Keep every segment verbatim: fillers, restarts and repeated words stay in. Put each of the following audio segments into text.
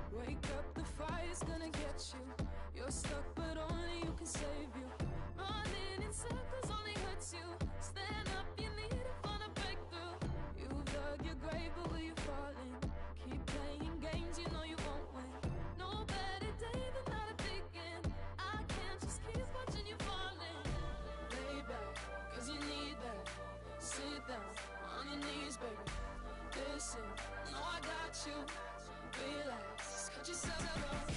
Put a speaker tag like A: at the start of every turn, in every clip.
A: Wake up, the fire's gonna get you. You're stuck, but only you can save you. Running in circles only hurts you. Stand up, you need to find a breakthrough. You've dug your grave, but will you fall in? Keep playing games, you know you won't win. No better day than not a begin. I can't just keep watching you falling. Lay back, cause you need that. Sit down, on your knees, baby. Listen, no, I got you. Relax, just cut yourself off.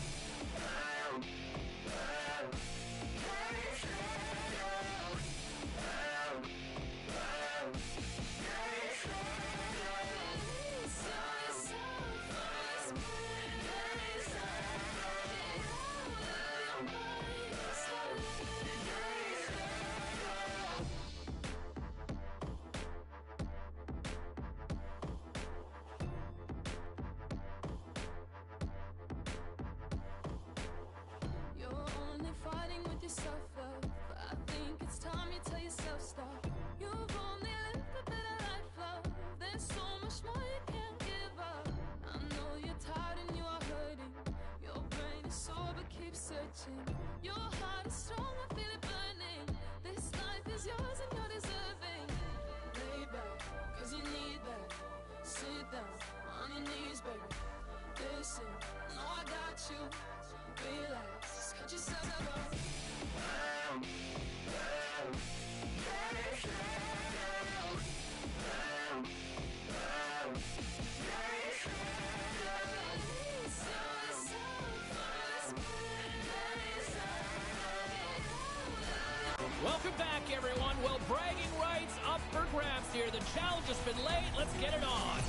A: Self-love, but I think it's time you tell yourself stop. You've only lived a bit of life, love. There's so much more you can't give up. I know you're tired and you are hurting. Your brain is sore but keep searching. Your heart is strong, I feel it burning. This life is yours and you're deserving. Lay back, cause you need that. Sit down, on your knees, baby. Listen, no, I got you. Relax, just cut yourself off.
B: Welcome back, everyone. Well, bragging rights up for grabs here. The challenge has been late. Let's get it on.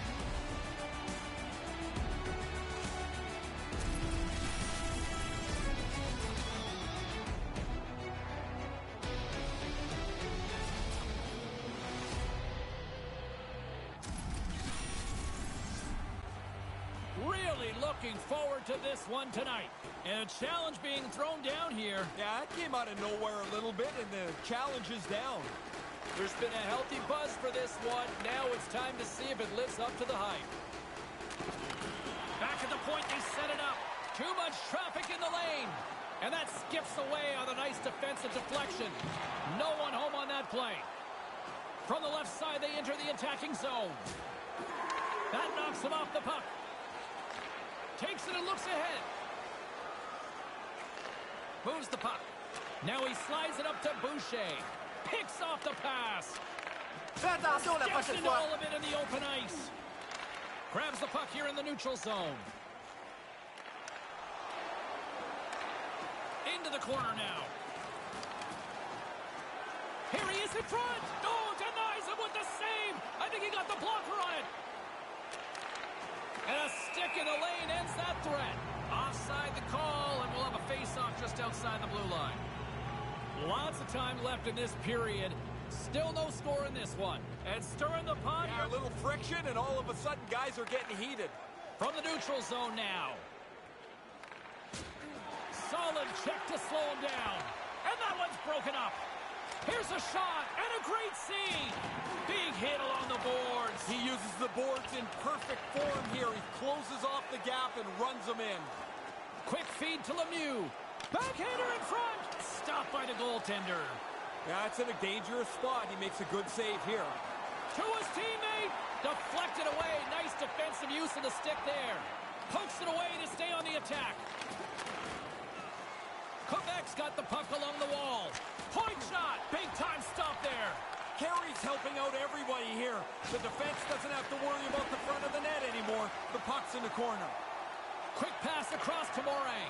B: Really looking forward to this one tonight. And a challenge being thrown down here.
C: Yeah, it came out of nowhere a little bit, and the challenge is down.
B: There's been a healthy buzz for this one. Now it's time to see if it lives up to the hype. Back at the point, they set it up. Too much traffic in the lane. And that skips away on a nice defensive deflection. No one home on that play. From the left side, they enter the attacking zone. That knocks them off the puck. Takes it and looks ahead. Moves the puck. Now he slides it up to Boucher. Picks off the pass. Steps into all of it in the open ice. Grabs the puck here in the neutral zone. Into the corner now. Here he is in front. Oh, denies him with the save. I think he got the blocker on it. And a stick in the lane ends that threat. Offside the call, and we'll have a face-off just outside the blue line. Lots of time left in this period. Still no score in this one. And stirring the pot.
C: Yeah, a little friction, and all of a sudden, guys are getting heated.
B: From the neutral zone now. Solid check to slow him down. And that one's broken up. Here's a shot, and a great save. Big hit along the boards.
C: He uses the boards in perfect form here. He closes off the gap and runs them in.
B: Quick feed to Lemieux. Backhander in front. Stopped by the goaltender.
C: Yeah, it's in a dangerous spot. He makes a good save here.
B: To his teammate. Deflected away. Nice defensive use of the stick there. Pokes it away to stay on the attack. Quebec's got the puck along the wall. Point shot. Big time stop there.
C: Carey's helping out everybody here. The defense doesn't have to worry about the front of the net anymore. The puck's in the corner.
B: Quick pass across to Morin.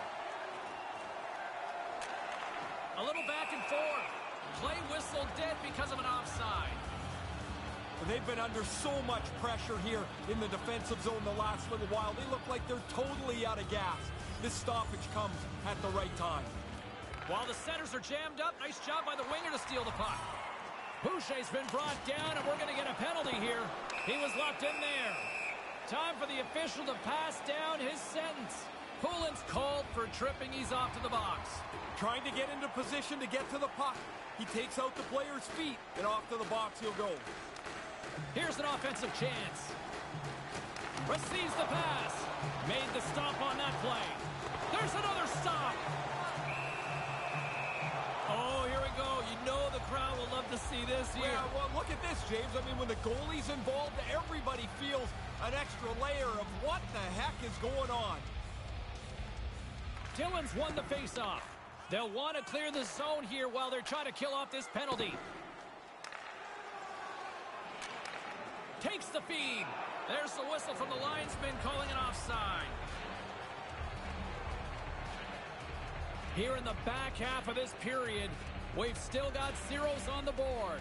B: A little back and forth. Play whistle dead because of an offside.
C: They've been under so much pressure here in the defensive zone the last little while. They look like they're totally out of gas. This stoppage comes at the right time.
B: While the centers are jammed up, nice job by the winger to steal the puck. Boucher's been brought down, and we're going to get a penalty here. He was locked in there. Time for the official to pass down his sentence. Poulin's called for tripping. He's off to the box.
C: Trying to get into position to get to the puck. He takes out the player's feet, and off to the box he'll go.
B: Here's an offensive chance. Receives the pass. Made the stop on that play. There's another stop. Oh, here we go. You know the crowd will love to see this here.
C: Yeah, well, look at this, James. I mean, when the goalie's involved, everybody feels an extra layer of what the heck is going on.
B: Dillon's won the faceoff. They'll want to clear the zone here while they're trying to kill off this penalty. Takes the feed. There's the whistle from the linesman calling an offside. Here in the back half of this period, we've still got zeros on the board.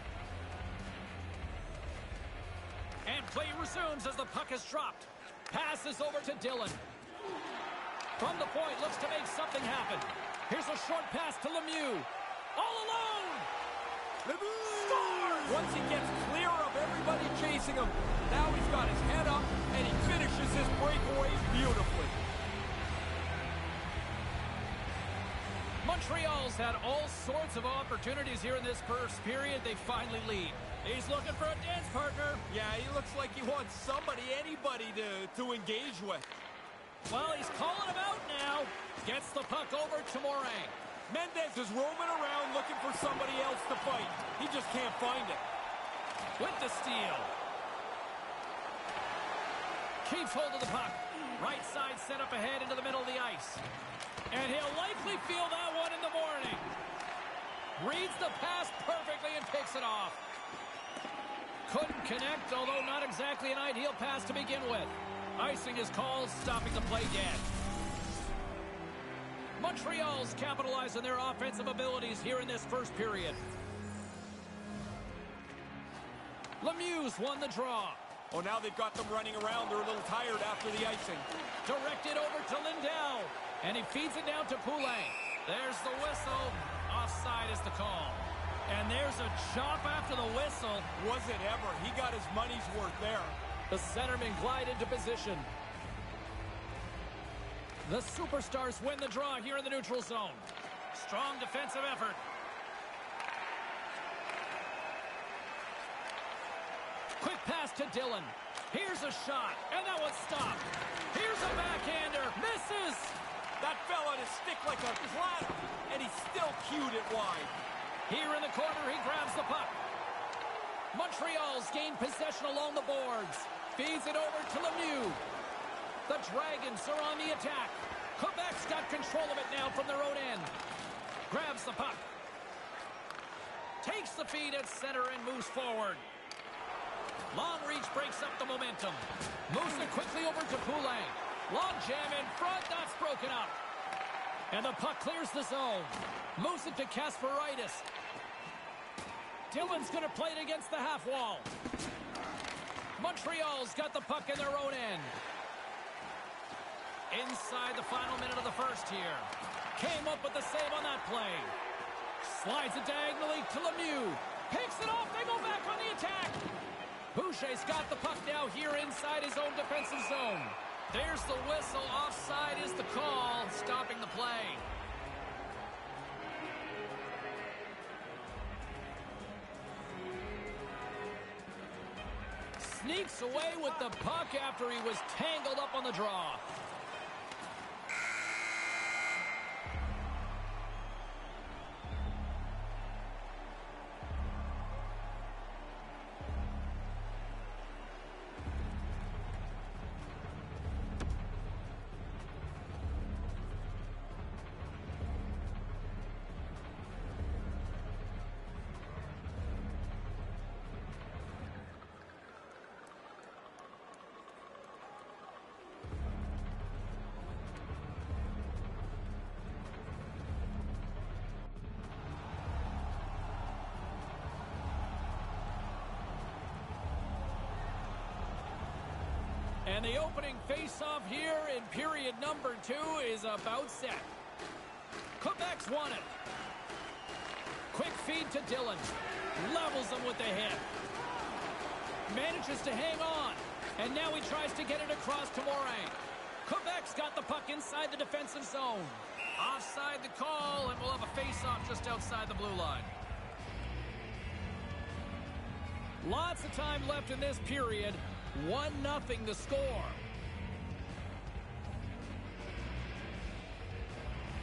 B: And play resumes as the puck is dropped. Passes over to Dillon. From the point, looks to make something happen. Here's a short pass to Lemieux. All alone!
C: Lemieux scores! Once he gets clear of everybody chasing him, now he's got his head up, and he finishes his breakaway beautifully.
B: Montreal's had all sorts of opportunities here in this first period. They finally lead. He's looking for a dance partner.
C: Yeah, he looks like he wants somebody, anybody to, to engage with.
B: Well, he's calling him out now. Gets the puck over to Morin.
C: Mendez is roaming around looking for somebody else to fight. He just can't find it.
B: With the steal. Keeps hold of the puck. Right side set up ahead into the middle of the ice. And he'll likely feel that one in the morning. Reads the pass perfectly and picks it off. Couldn't connect, although not exactly an ideal pass to begin with. Icing is called, stopping the play dead. Montreal's capitalized on their offensive abilities here in this first period. Lemieux's won the draw.
C: Oh, now they've got them running around. They're a little tired after the icing.
B: Directed over to Lindell. And he feeds it down to Poulin. There's the whistle. Offside is the call. And there's a chop after the whistle.
C: Was it ever? He got his money's worth there.
B: The centermen glide into position. The Superstars win the draw here in the neutral zone. Strong defensive effort. Quick pass to Dillon. Here's a shot, and that one's stopped. Here's a backhander. Misses.
C: That fell on his stick like a platter, and he still cued it wide.
B: Here in the corner, he grabs the puck. Montreal's gained possession along the boards. Feeds it over to Lemieux. The Dragons are on the attack. Quebec's got control of it now from their own end. Grabs the puck. Takes the feed at center and moves forward. Long reach breaks up the momentum. Moves it quickly over to Poulin. Long jam in front, that's broken up. And the puck clears the zone. Moves it to Kasparaitis. Dillon's going to play it against the half wall. Montreal's got the puck in their own end. Inside the final minute of the first here. Came up with the save on that play. Slides it diagonally to Lemieux. Picks it off, they go back on the attack. Boucher's got the puck now here inside his own defensive zone. There's the whistle. Offside is the call, stopping the play. Sneaks away with the puck after he was tangled up on the draw. And the opening face-off here in period number two is about set. Quebec's won it. Quick feed to Dillon. Levels him with the hit. Manages to hang on. And now he tries to get it across to Morin. Quebec's got the puck inside the defensive zone. Offside the call, and we'll have a face-off just outside the blue line. Lots of time left in this period. one nothing the score.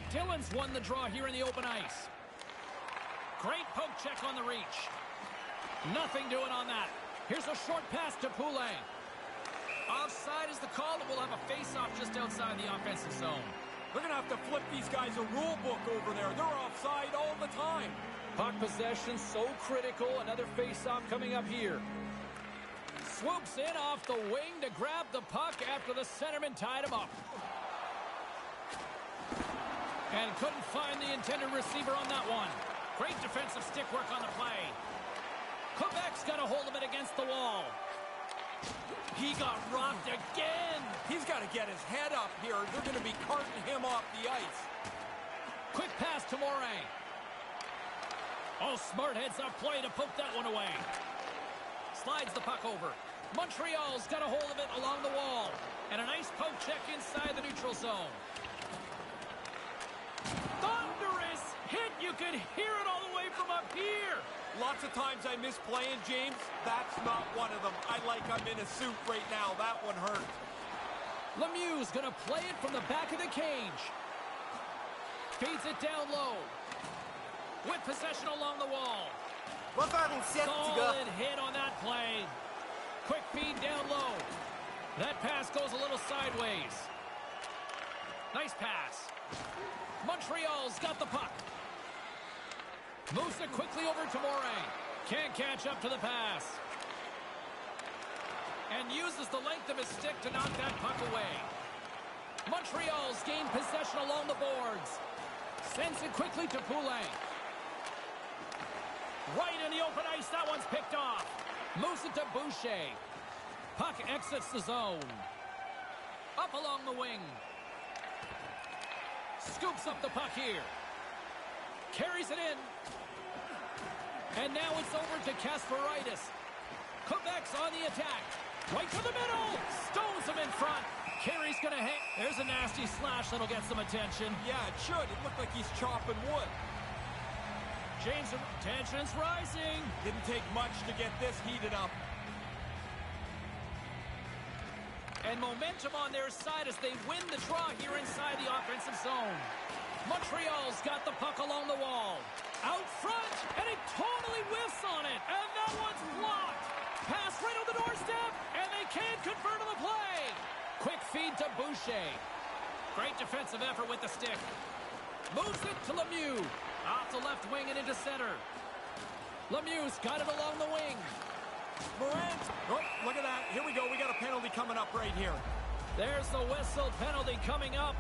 B: Dillon's won the draw here in the open ice. Great poke check on the reach. Nothing doing on that. Here's a short pass to Poulet. Offside is the call, and we'll have a face-off just outside the offensive zone.
C: They're going to have to flip these guys a rule book over there. They're offside all the time.
B: Puck possession so critical. Another face-off coming up here. Swoops in off the wing to grab the puck after the centerman tied him up. And couldn't find the intended receiver on that one. Great defensive stick work on the play. Quebec's got a hold of it against the wall. He got rocked again.
C: He's got to get his head up here. They're going to be carting him off the ice.
B: Quick pass to Morin. Oh, smart heads-up play to poke that one away. Slides the puck over. Montreal's got a hold of it along the wall. And a nice poke check inside the neutral zone. Thunderous hit. You could hear it all the way from up here.
C: Lots of times I miss playing, James. That's not one of them. I like I'm in a suit right now. That one hurt.
B: Lemieux's going to play it from the back of the cage. Feeds it down low. With possession along the wall. Solid hit on that play. Quick feed down low. That pass goes a little sideways. Nice pass. Montreal's got the puck. Moves it quickly over to Morin. Can't catch up to the pass. And uses the length of his stick to knock that puck away. Montreal's gained possession along the boards. Sends it quickly to Poulet. Right in the open ice, that one's picked off. Moves it to Boucher. Puck exits the zone. Up along the wing. Scoops up the puck here. Carries it in. And now it's over to Kasparaitis. Quebec's on the attack. Right to the middle. Stones him in front. Carey's going to hit. There's a nasty slash that'll get some attention.
C: Yeah, it should. It looked like he's chopping wood.
B: James, tension's rising.
C: Didn't take much to get this heated up.
B: And momentum on their side as they win the draw here inside the offensive zone. Montreal's got the puck along the wall. Out front, and he totally whiffs on it. And that one's blocked. Pass right on the doorstep, and they can't convert on the play. Quick feed to Boucher. Great defensive effort with the stick. Moves it to Lemieux. Off the left wing and into center. Lemieux's got it along the wing.
C: Morant. Oh, look at that. Here we go. We got a penalty coming up right here.
B: There's the whistle. Penalty coming up.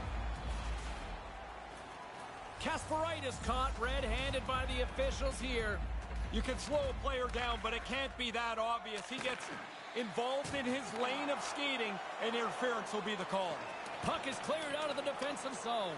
B: Kasparaitis caught red-handed by the officials here.
C: You can slow a player down, but it can't be that obvious. He gets involved in his lane of skating, and interference will be the call.
B: Puck is cleared out of the defensive zone.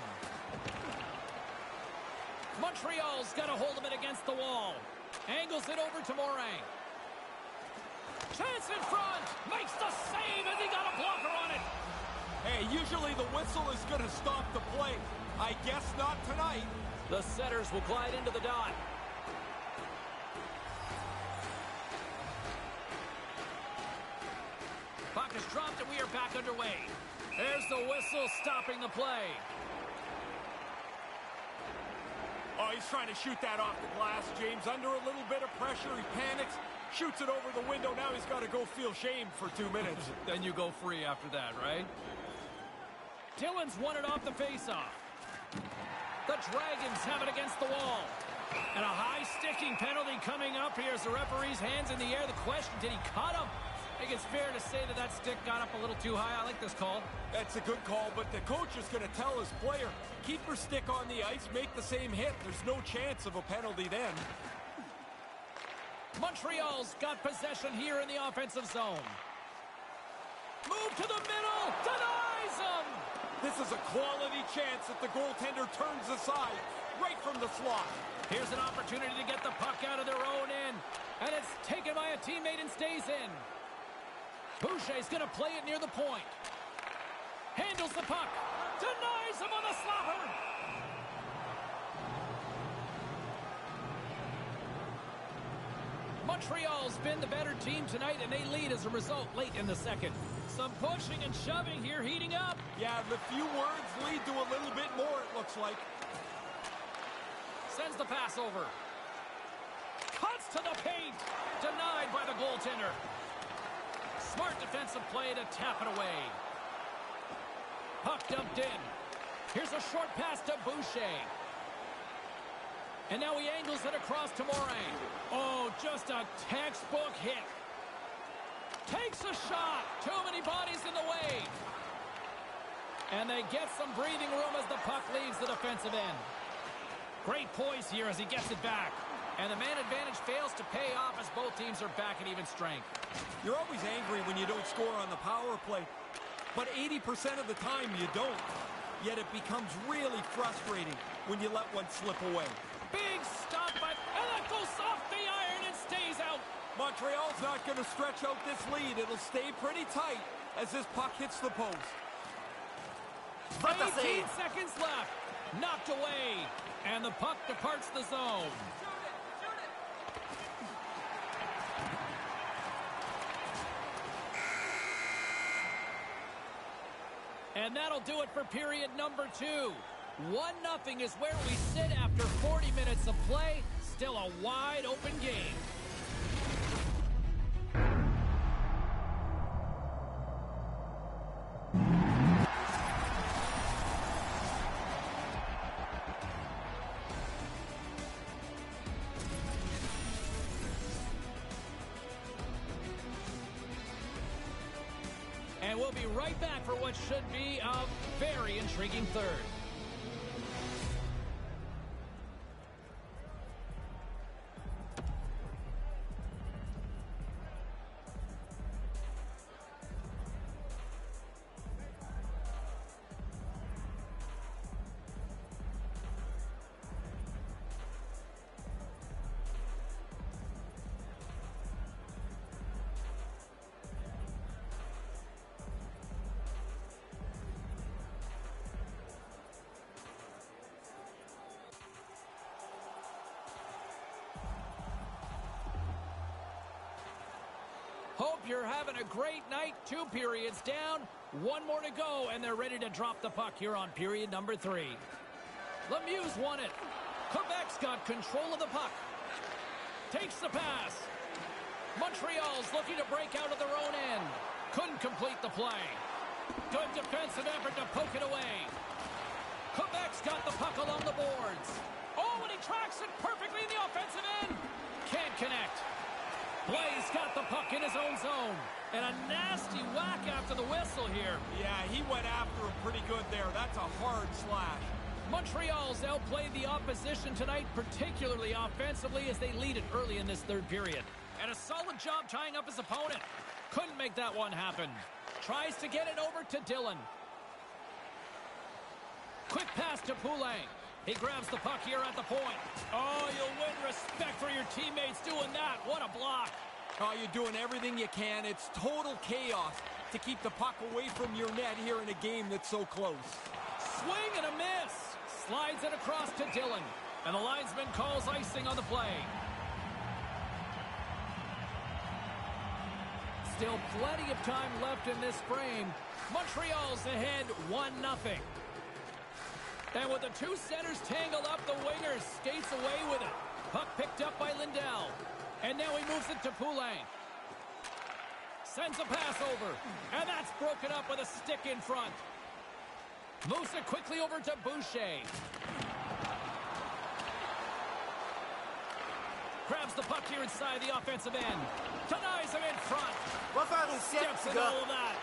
B: Montreal's got a hold of it against the wall. Angles it over to Morin. Chance in front. Makes the save as he got a blocker on it.
C: Hey, usually the whistle is going to stop the play. I guess not tonight.
B: The setters will glide into the dot. Puck is dropped and we are back underway. There's the whistle stopping the play.
C: Oh, he's trying to shoot that off the glass, James. Under a little bit of pressure, he panics, shoots it over the window. Now he's got to go feel shame for two minutes.
B: Then you go free after that, right? Dillon's won it off the faceoff. The Dragons have it against the wall. And a high sticking penalty coming up here as the referee's hands in the air. The question, did he cut him? I think it's fair to say that that stick got up a little too high. I like this call.
C: That's a good call, but the coach is going to tell his player, keep your stick on the ice, make the same hit. There's no chance of a penalty then.
B: Montreal's got possession here in the offensive zone. Move to the middle, denies him!
C: This is a quality chance that the goaltender turns aside, right from the slot.
B: Here's an opportunity to get the puck out of their own end, and it's taken by a teammate and stays in. Boucher's going to play it near the point. Handles the puck. Denies him on the slapper. Montreal's been the better team tonight, and they lead as a result late in the second. Some pushing and shoving here, heating up.
C: Yeah, the few words lead to a little bit more, it looks like.
B: Sends the pass over. Cuts to the paint. Denied by the goaltender. Smart defensive play to tap it away. Puck dumped in. Here's a short pass to Boucher. And now he angles it across to Morin. Oh, just a textbook hit. Takes a shot. Too many bodies in the way. And they get some breathing room as the puck leaves the defensive end. Great poise here as he gets it back. And the man advantage fails to pay off as both teams are back at even strength.
C: You're always angry when you don't score on the power play. But eighty percent of the time you don't. Yet it becomes really frustrating when you let one slip away.
B: Big stop by... And that goes off the iron and stays out.
C: Montreal's not going to stretch out this lead. It'll stay pretty tight as this puck hits the post.
B: eighteen seconds left. Knocked away. And the puck departs the zone. And that'll do it for period number two. one nothing is where we sit after forty minutes of play. Still a wide open game. And we'll be right back for what should be a very intriguing third. Hope you're having a great night. Two periods down, one more to go, and they're ready to drop the puck here on period number three. Lemieux won it. Quebec's got control of the puck. Takes the pass. Montreal's looking to break out of their own end. Couldn't complete the play. Good defensive effort to poke it away. Quebec's got the puck along the boards. Oh, and he tracks it perfectly in the offensive end. Can't connect. Blaze got the puck in his own zone. And a nasty whack after the whistle here.
C: Yeah, he went after him pretty good there. That's a hard slash.
B: Montreal's outplayed the opposition tonight, particularly offensively, as they lead it early in this third period. And a solid job tying up his opponent. Couldn't make that one happen. Tries to get it over to Dillon. Quick pass to Poulin. He grabs the puck here at the point. Oh, you'll win respect for your teammates doing that. What a block.
C: Oh, you're doing everything you can. It's total chaos to keep the puck away from your net here in a game that's so close.
B: Swing and a miss. Slides it across to Dillon. And the linesman calls icing on the play. Still plenty of time left in this frame. Montreal's ahead one nothing. And with the two centers tangled up, the winger skates away with it. Puck picked up by Lindell. And now he moves it to Poulin. Sends a pass over. And that's broken up with a stick in front. Moves it quickly over to Boucher. Grabs the puck here inside the offensive end. Denies him in front. Steps in all of that.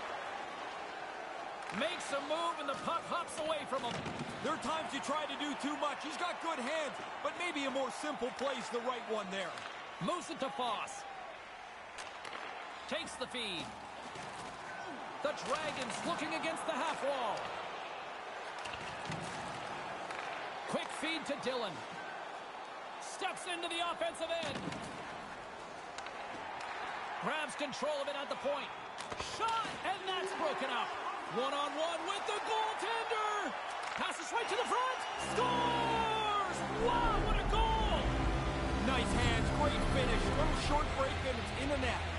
B: Makes a move and the puck hops away from him.
C: There are times you try to do too much. He's got good hands, but maybe a more simple play's the right one there.
B: Moves it to Foss. Takes the feed. The Dragons looking against the half wall. Quick feed to Dillon. Steps into the offensive end. Grabs control of it at the point. Shot, and that's broken up. One-on-one with the goaltender. Passes right to the front. Scores! Wow, what a goal!
C: Nice hands, great finish. Little short break and it's in the net.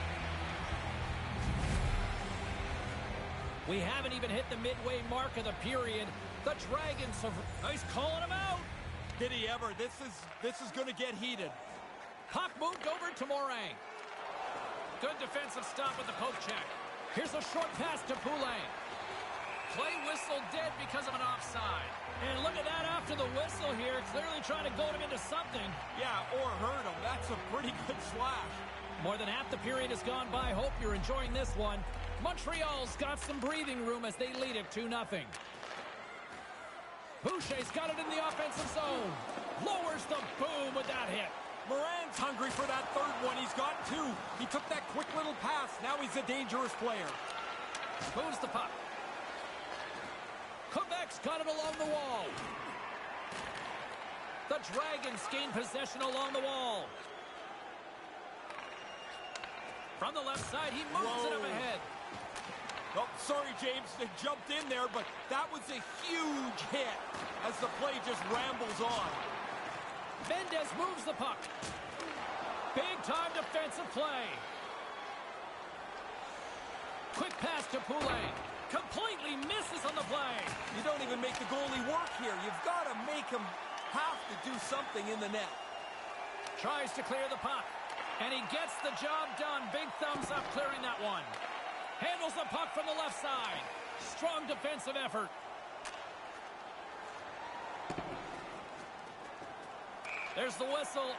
B: We haven't even hit the midway mark of the period. The Dragons have... He's calling him out.
C: Did he ever? This is this is going to get heated.
B: Puck moved over to Morang. Good defensive stop with the poke check. Here's a short pass to Poulin. Play whistle dead because of an offside. And look at that after the whistle here. Clearly trying to goad him into something.
C: Yeah, or hurt him. That's a pretty good slash.
B: More than half the period has gone by. Hope you're enjoying this one. Montreal's got some breathing room as they lead it two nothing. Boucher's got it in the offensive zone. Lowers the boom with that hit.
C: Moran's hungry for that third one. He's got two. He took that quick little pass. Now he's a dangerous player.
B: Moves the puck. Quebec's got it along the wall. The Dragons gain possession along the wall. From the left side, he moves
C: Whoa.
B: it up ahead.
C: Oh, sorry, James. They jumped in there, but that was a huge hit as the play just rambles on.
B: Mendez moves the puck. Big-time defensive play. Quick pass to Poulin. Completely misses on the play.
C: You don't even make the goalie work here. You've got to make him have to do something in the net.
B: Tries to clear the puck. And he gets the job done. Big thumbs up clearing that one. Handles the puck from the left side. Strong defensive effort. There's the whistle.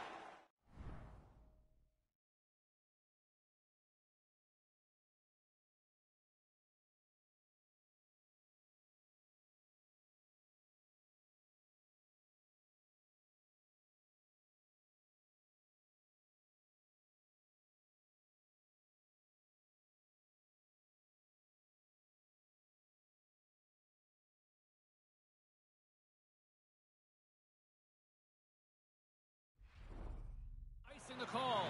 B: The call.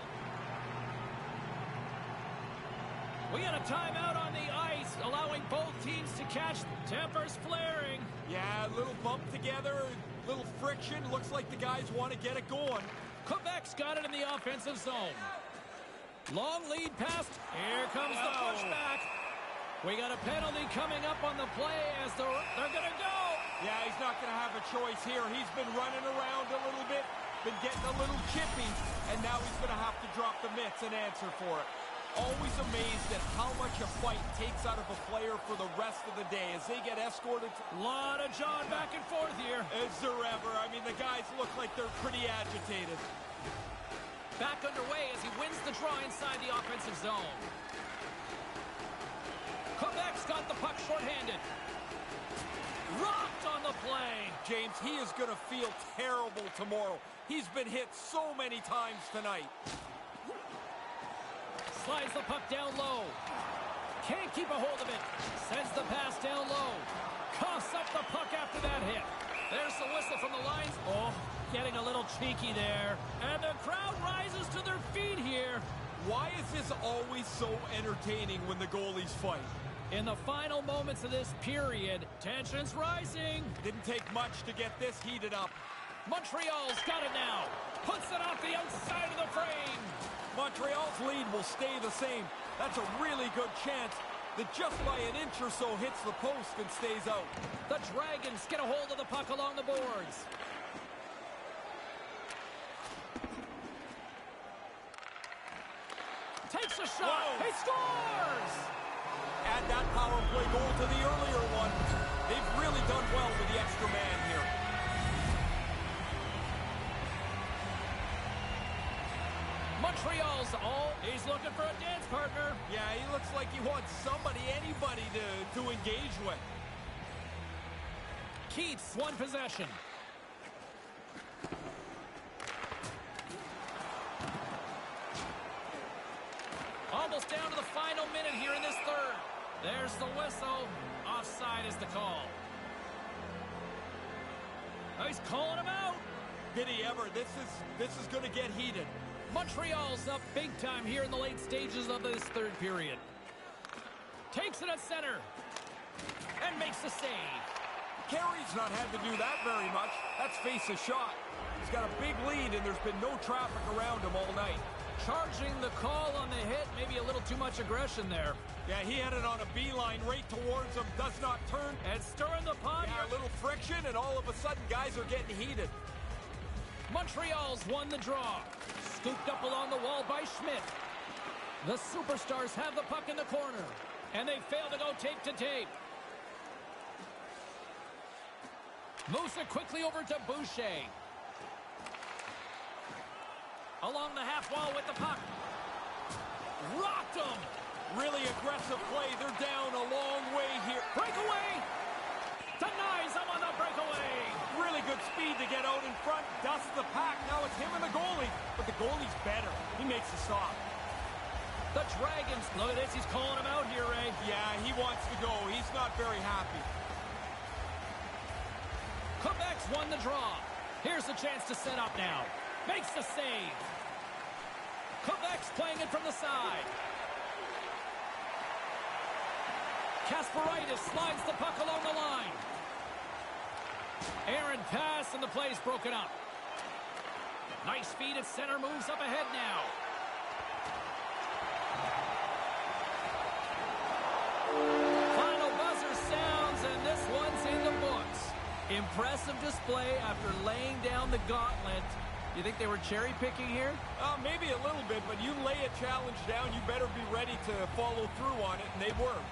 B: We got a timeout on the ice, allowing both teams to catch. Tempers flaring.
C: Yeah, a little bump together, a little friction. Looks like the guys want to get it going.
B: Quebec's got it in the offensive zone. Long lead pass. Here comes the pushback. We got a penalty coming up on the play as they're, they're going to go.
C: Yeah, he's not going to have a choice here. He's been running around a little bit, been getting a little chippy, and now he's going to have to drop the mitts and answer for it. Always amazed at how much a fight takes out of a player for the rest of the day as they get escorted.
B: A lot of John back and forth here.
C: Is there ever? I mean, the guys look like they're pretty agitated.
B: Back underway as he wins the draw inside the offensive zone. Quebec's got the puck shorthanded. Rocked on the play.
C: James, he is going to feel terrible tomorrow. He's been hit so many times tonight.
B: Slides the puck down low. Can't keep a hold of it. Sends the pass down low. Coughs up the puck after that hit. There's the whistle from the lines. Oh, getting a little cheeky there. And the crowd rises to their feet here.
C: Why is this always so entertaining when the goalies fight?
B: In the final moments of this period, tension's rising.
C: Didn't take much to get this heated up.
B: Montreal's got it now. Puts it off the outside of the frame.
C: Montreal's lead will stay the same. That's a really good chance that just by an inch or so hits the post and stays out.
B: The Dragons get a hold of the puck along the boards. Takes a shot.
C: Whoa.
B: He scores!
C: Add that power play goal to the earlier one. They've really done well with the extra man here.
B: Montreal's all. He's looking for a dance partner.
C: Yeah, he looks like he wants somebody, anybody to, to engage with.
B: Keats, one possession. Almost down to the final minute here in this third. There's the whistle. Offside is the call. Oh, he's calling him out.
C: Did he ever? This is this is going to get heated.
B: Montreal's up big time here in the late stages of this third period. Takes it at center. And makes the save.
C: Carey's not had to do that very much. That's face a shot. He's got a big lead, and there's been no traffic around him all night.
B: Charging the call on the hit. Maybe a little too much aggression there.
C: Yeah, he had it on a beeline right towards him. Does not turn.
B: And stirring the pot.
C: Yeah, a little friction, and all of a sudden, guys are getting heated.
B: Montreal's won the draw. Scooped up along the wall by Schmidt. The Superstars have the puck in the corner. And they fail to go tape to tape. Moves it quickly over to Boucher. Along the half wall with the puck. Rocked him.
C: Really aggressive play. They're down a long way here.
B: Breakaway. Denies him on the breakaway.
C: Really good speed to get out in front. Dusts the pack. Now it's him and the goalie. But the goalie's better. He makes the stop.
B: The Dragons. Look at this. He's calling him out here, Ray.
C: Yeah, he wants to go. He's not very happy.
B: Quebec's won the draw. Here's the chance to set up now. Makes the save. Quebec's playing it from the side. Kasparaitis slides the puck along the line. Aaron pass, and the play's broken up. Nice feed at center, moves up ahead now. Final buzzer sounds, and this one's in the books. Impressive display after laying down the gauntlet. You think they were cherry-picking here?
C: Uh, maybe a little bit, but you lay a challenge down, you better be ready to follow through on it, and they were.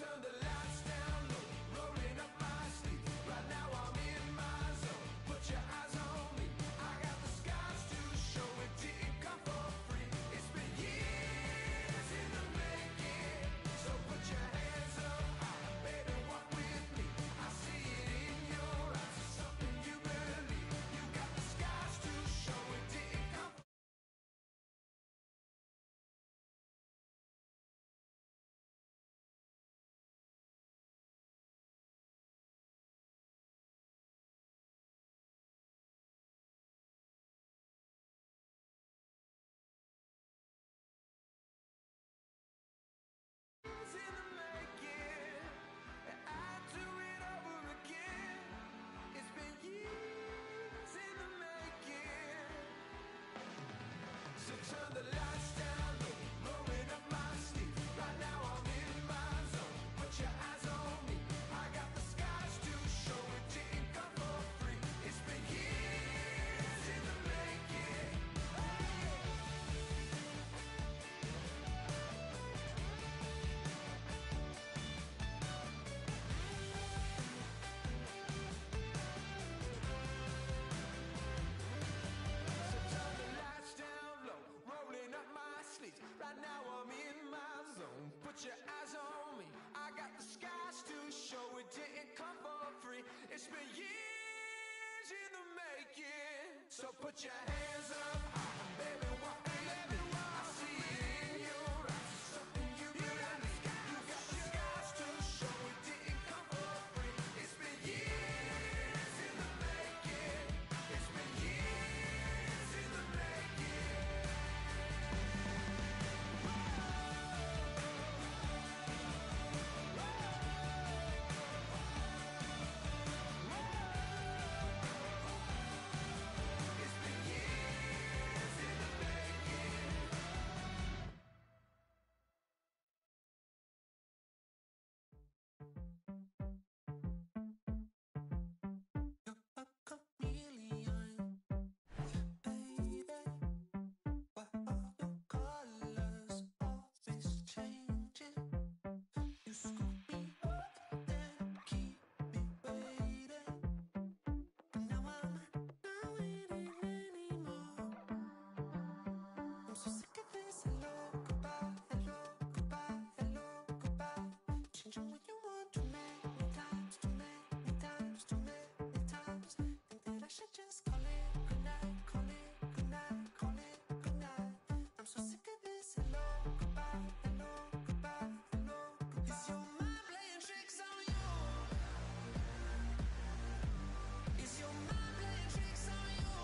D: turn the lights down low, rolling up my sleeves. Right now I'm in my zone. Put your eyes on me. I got the scars to show. It didn't come for free. It's been years in the making. So put your hands up high, baby, walk with me. I see it in your eyes. It's something you believe. You got the scars to show. It didn't come. Years in the making, and I'd do it over again. It's been years in the making. So turn the lights down low, rolling up my sleeves. Right now I'm in my zone. Put your eyes on me. I got the scars to show. It didn't come for free. It's been years in the making. So turn the lights down low, rolling up my sleeves. Right now I'm in my zone. Put your eyes on me. I got the skies to show. It didn't come for free. It's been years in the making. So put your hands up high, baby, walk with me. I see it in your eyes. It's something you believe. You got the skies to show. It didn't come for free. It's been years in the making. It's been years in the making. It's been years in the making. You're a chameleon, baby. Why are your colors always changing? You scoop me up, then keep me waiting. But now I'm not waiting anymore. I'm so sick of this. Hello, goodbye, hello, goodbye, hello, goodbye. Changing what you want too many times, too many times, too many times. Think that I should just call it good night, call it good night, call it good night. I'm so sick of this. Hello, goodbye, hello, goodbye, hello, goodbye. Is your mind playing tricks on you? Is your mind playing tricks on you?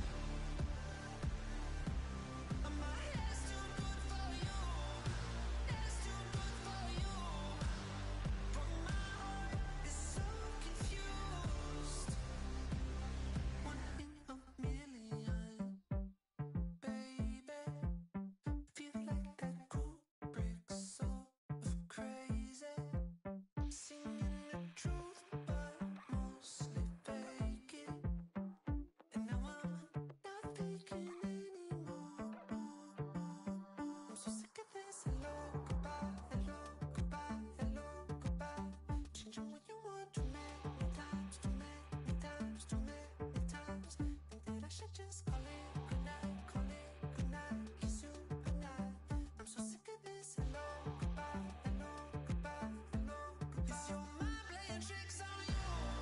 D: And my head's too good for you. It's too good for you. But my heart is so confused. One in a million, baby. Feel like that Kubrick soul of crazy. Singing the truth, but mostly fake it. And now I'm not faking anymore. I'm so sick of this. Hello, goodbye, hello, goodbye, hello, goodbye. Changing what you want too many times, too many times, too many times. Think that I should just call it good night, call it good night, kiss you good night. I'm so sick of this. Hello, goodbye, hello, goodbye, hello, goodbye. Is your mind playing tricks on you?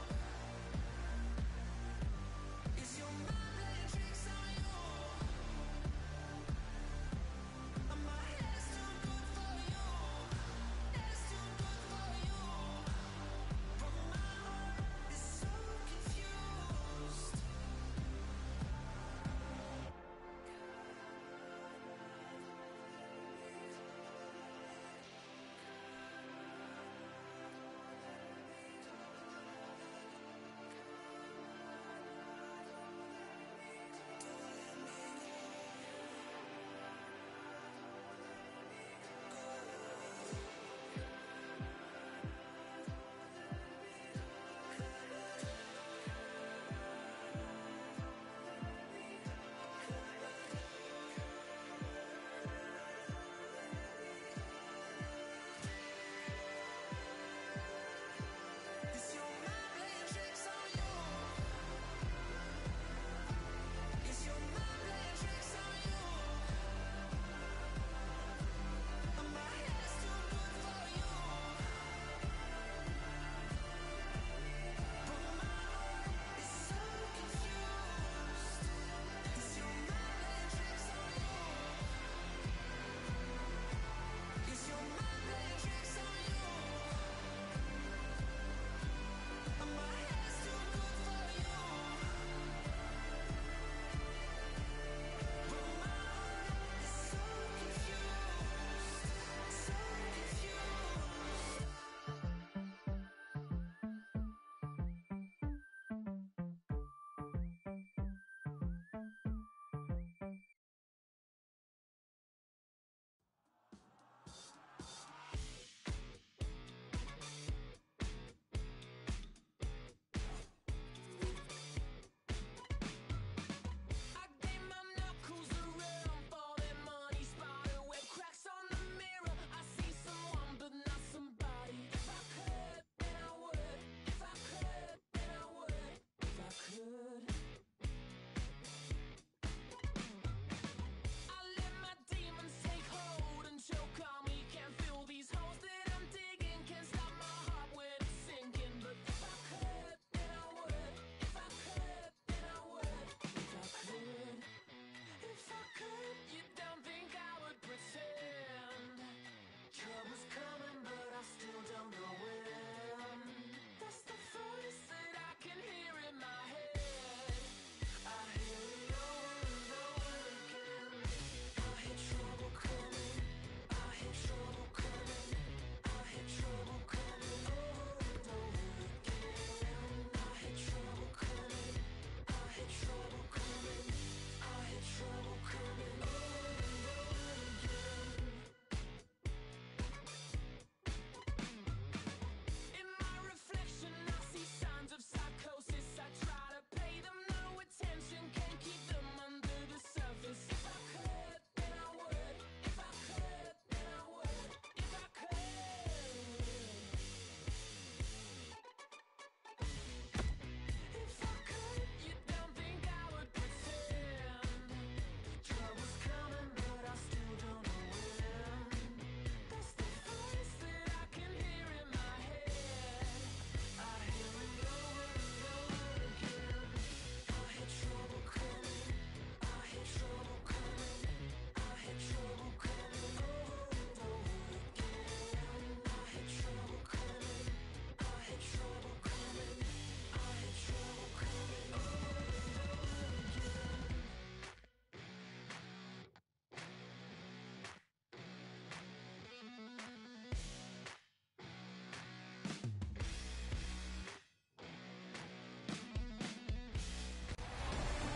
D: Is your mind playing tricks on you? And my head's too good for you. It's too good for you. But my heart is so confused.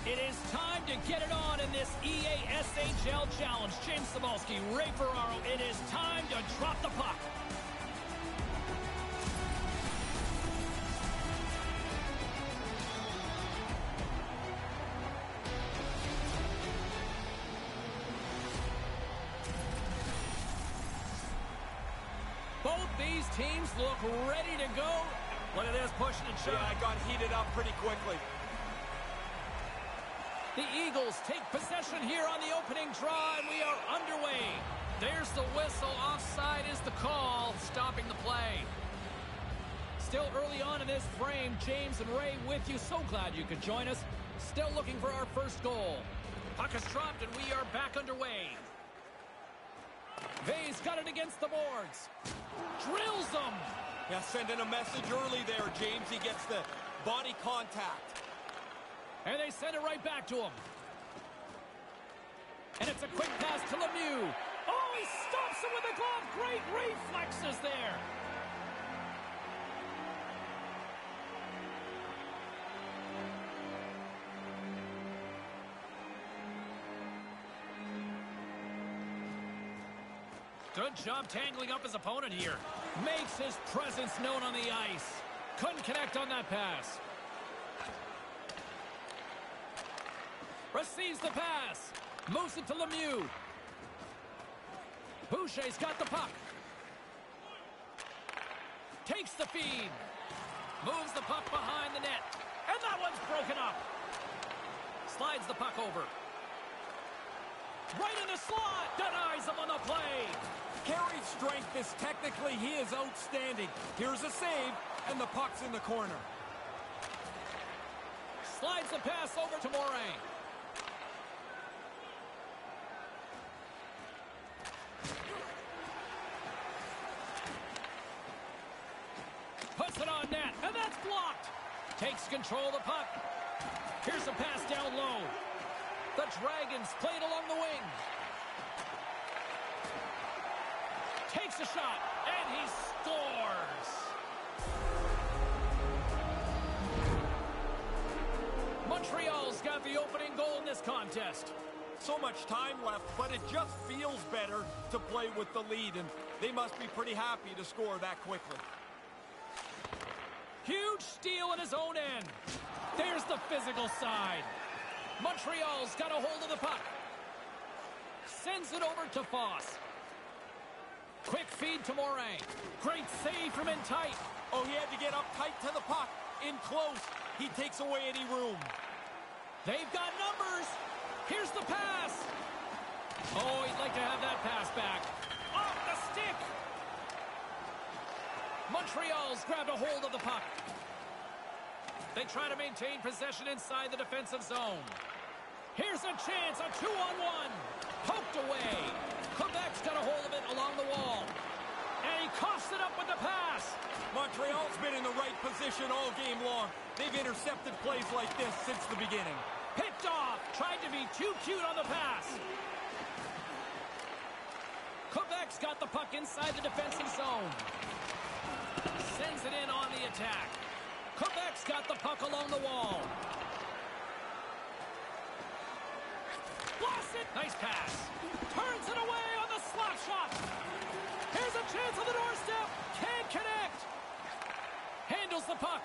B: It is time to get it on in this E A S H L Challenge. James Cybulski, Ray Ferraro, it is time to drop the puck. Both these teams look ready to go. Look at this, pushing and shoving.
C: Yeah, I got heated up pretty quickly.
B: The Eagles take possession here on the opening draw, and we are underway. There's the whistle. Offside is the call, stopping the play. Still early on in this frame, James and Ray with you. So glad you could join us. Still looking for our first goal. Puck is dropped, and we are back underway. Vay's got it against the boards. Drills them.
C: Yeah, sending a message early there, James. He gets the body contact.
B: And they send it right back to him. And it's a quick pass to Lemieux. Oh, he stops him with a glove. Great reflexes there. Good job tangling up his opponent here. Makes his presence known on the ice. Couldn't connect on that pass. Receives the pass. Moves it to Lemieux. Boucher's got the puck. Takes the feed. Moves the puck behind the net. And that one's broken up. Slides the puck over. Right in the slot. Denies him on the play.
C: Carey's strength is technically, he is outstanding. Here's a save, and the puck's in the corner.
B: Slides the pass over to Morin. Puts it on net, and that's blocked. Takes control of the puck. Here's a pass down low. The Dragons play it along the wing. Takes a shot, and he scores. Montreal's got the opening goal in this contest.
C: So much time left, but it just feels better to play with the lead, and they must be pretty happy to score that quickly.
B: Huge steal in his own end. There's the physical side. Montreal's got a hold of the puck. Sends it over to Foss. Quick feed to Morin. Great save from in tight.
C: Oh, he had to get up tight to the puck. In close, he takes away any room.
B: They've got numbers. Here's the pass. Oh, he'd like to have that pass back. Off the stick. Montreal's grabbed a hold of the puck. They try to maintain possession inside the defensive zone. Here's a chance, a two-on-one. Poked away. Quebec's got a hold of it along the wall. And he coughs it up with the pass.
C: Montreal's been in the right position all game long. They've intercepted plays like this since the beginning.
B: Picked off. Tried to be too cute on the pass. Quebec's got the puck inside the defensive zone. Sends it in on the attack. Quebec's got the puck along the wall. Lost it. Nice pass. Turns it away on the slap shot. Here's a chance on the doorstep. Can't connect. Handles the puck.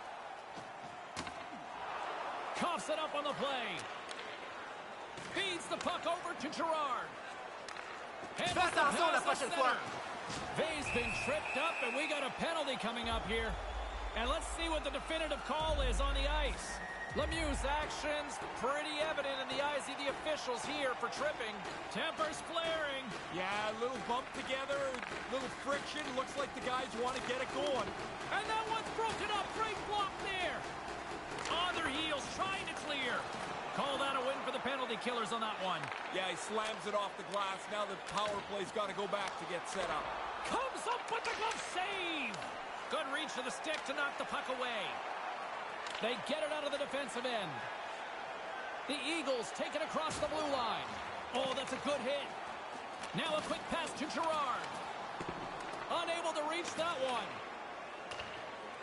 B: Coughs it up on the play. Feeds the puck over to Gerard. And
E: Fais attention la prochaine fois.
B: Vay's been tripped up, and we got a penalty coming up here. And let's see what the definitive call is on the ice. Lemieux's actions pretty evident in the eyes of the officials here for tripping. Tempers flaring.
C: Yeah, a little bump together, a little friction. Looks like the guys want to get it going.
B: And that one's broken up. Great block there. On their heels, trying to clear. Call that a win for the penalty killers on that one.
C: Yeah, he slams it off the glass. Now the power play's got to go back to get set up.
B: Comes up with the glove save. Good reach to the stick to knock the puck away. They get it out of the defensive end. The Eagles take it across the blue line. Oh, that's a good hit. Now a quick pass to Gerard. Unable to reach that one.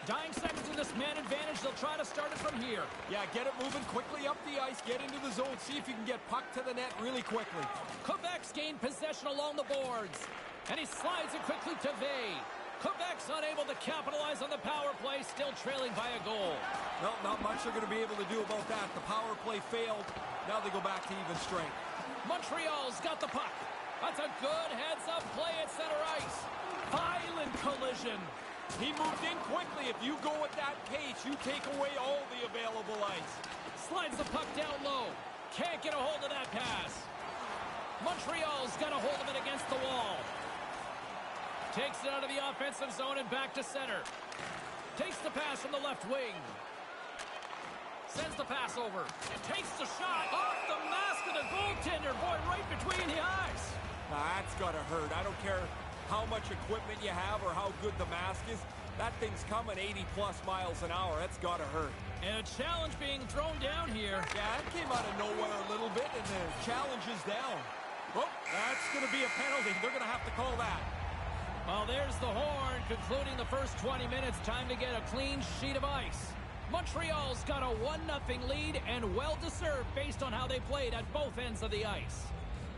B: Dying seconds in this man advantage. They'll try to start it from here.
C: Yeah, get it moving quickly up the ice. Get into the zone. See if you can get puck to the net really quickly.
B: Quebec's gained possession along the boards. And he slides it quickly to Vey. Quebec's unable to capitalize on the power play, still trailing by a goal.
C: No, not much they're going to be able to do about that. The power play failed. Now they go back to even strength.
B: Montreal's got the puck. That's a good heads-up play at center ice. Violent collision.
C: He moved in quickly. If you go at that pace, you take away all the available ice.
B: Slides the puck down low. Can't get a hold of that pass. Montreal's got a hold of it against the wall. Takes it out of the offensive zone and back to center. Takes the pass from the left wing. Sends the pass over. And takes the shot off the mask of the goaltender. Boy, right between the eyes.
C: Nah, that's got to hurt. I don't care how much equipment you have or how good the mask is. That thing's coming eighty plus miles an hour. That's got to hurt.
B: And a challenge being thrown down here.
C: Yeah, it came out of nowhere a little bit, and the challenge is down. Oh, that's going to be a penalty. They're going to have to call that.
B: Well, there's the horn, concluding the first twenty minutes. Time to get a clean sheet of ice. Montreal's got a one nothing lead, and well-deserved based on how they played at both ends of the ice.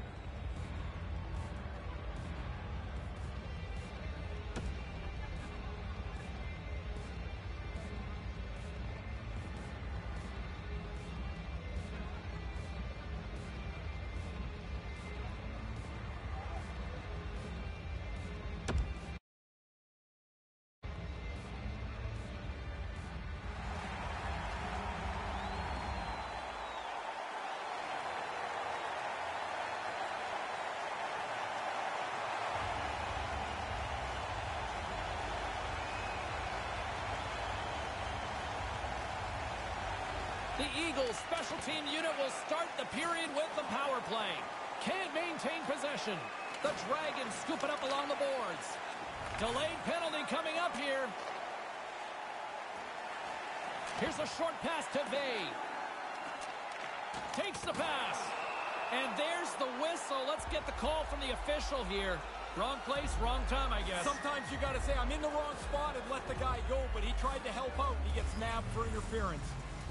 B: The Eagles special team unit will start the period with the power play. Can't maintain possession. The Dragons scoop it up along the boards. Delayed penalty coming up here. Here's a short pass to Vey. Takes the pass. And there's the whistle. Let's get the call from the official here. Wrong place, wrong time, I guess.
C: Sometimes you got to say, I'm in the wrong spot and let the guy go, but he tried to help out and he gets nabbed for interference.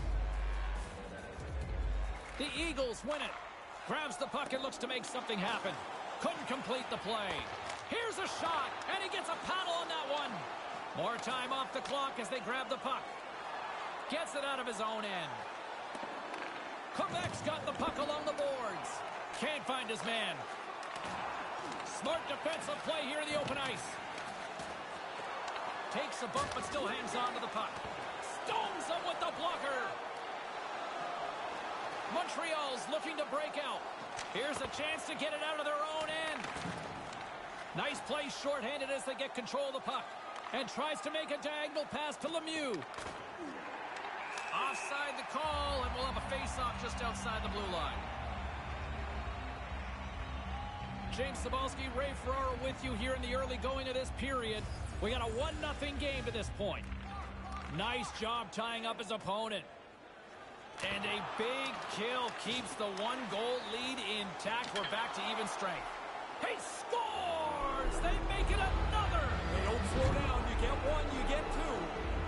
B: The Eagles win it. Grabs the puck and looks to make something happen. Couldn't complete the play. Here's a shot, and he gets a paddle on that one. More time off the clock as they grab the puck. Gets it out of his own end. Quebec's got the puck along the boards. Can't find his man. Smart defensive play here in the open ice. Takes a bump but still hangs on to the puck. Stones him with the blocker. Montreal's looking to break out. Here's a chance to get it out of their own end. Nice play shorthanded as they get control of the puck. And tries to make a diagonal pass to Lemieux. Offside the call, and we'll have a face-off just outside the blue line. James Cybulski, Ray Ferraro with you here in the early going of this period. We got a one nothing game to this point. Nice job tying up his opponent. And a big kill keeps the one-goal lead intact. We're back to even strength. He scores! They make it another!
C: They don't slow down. You get one, you get two.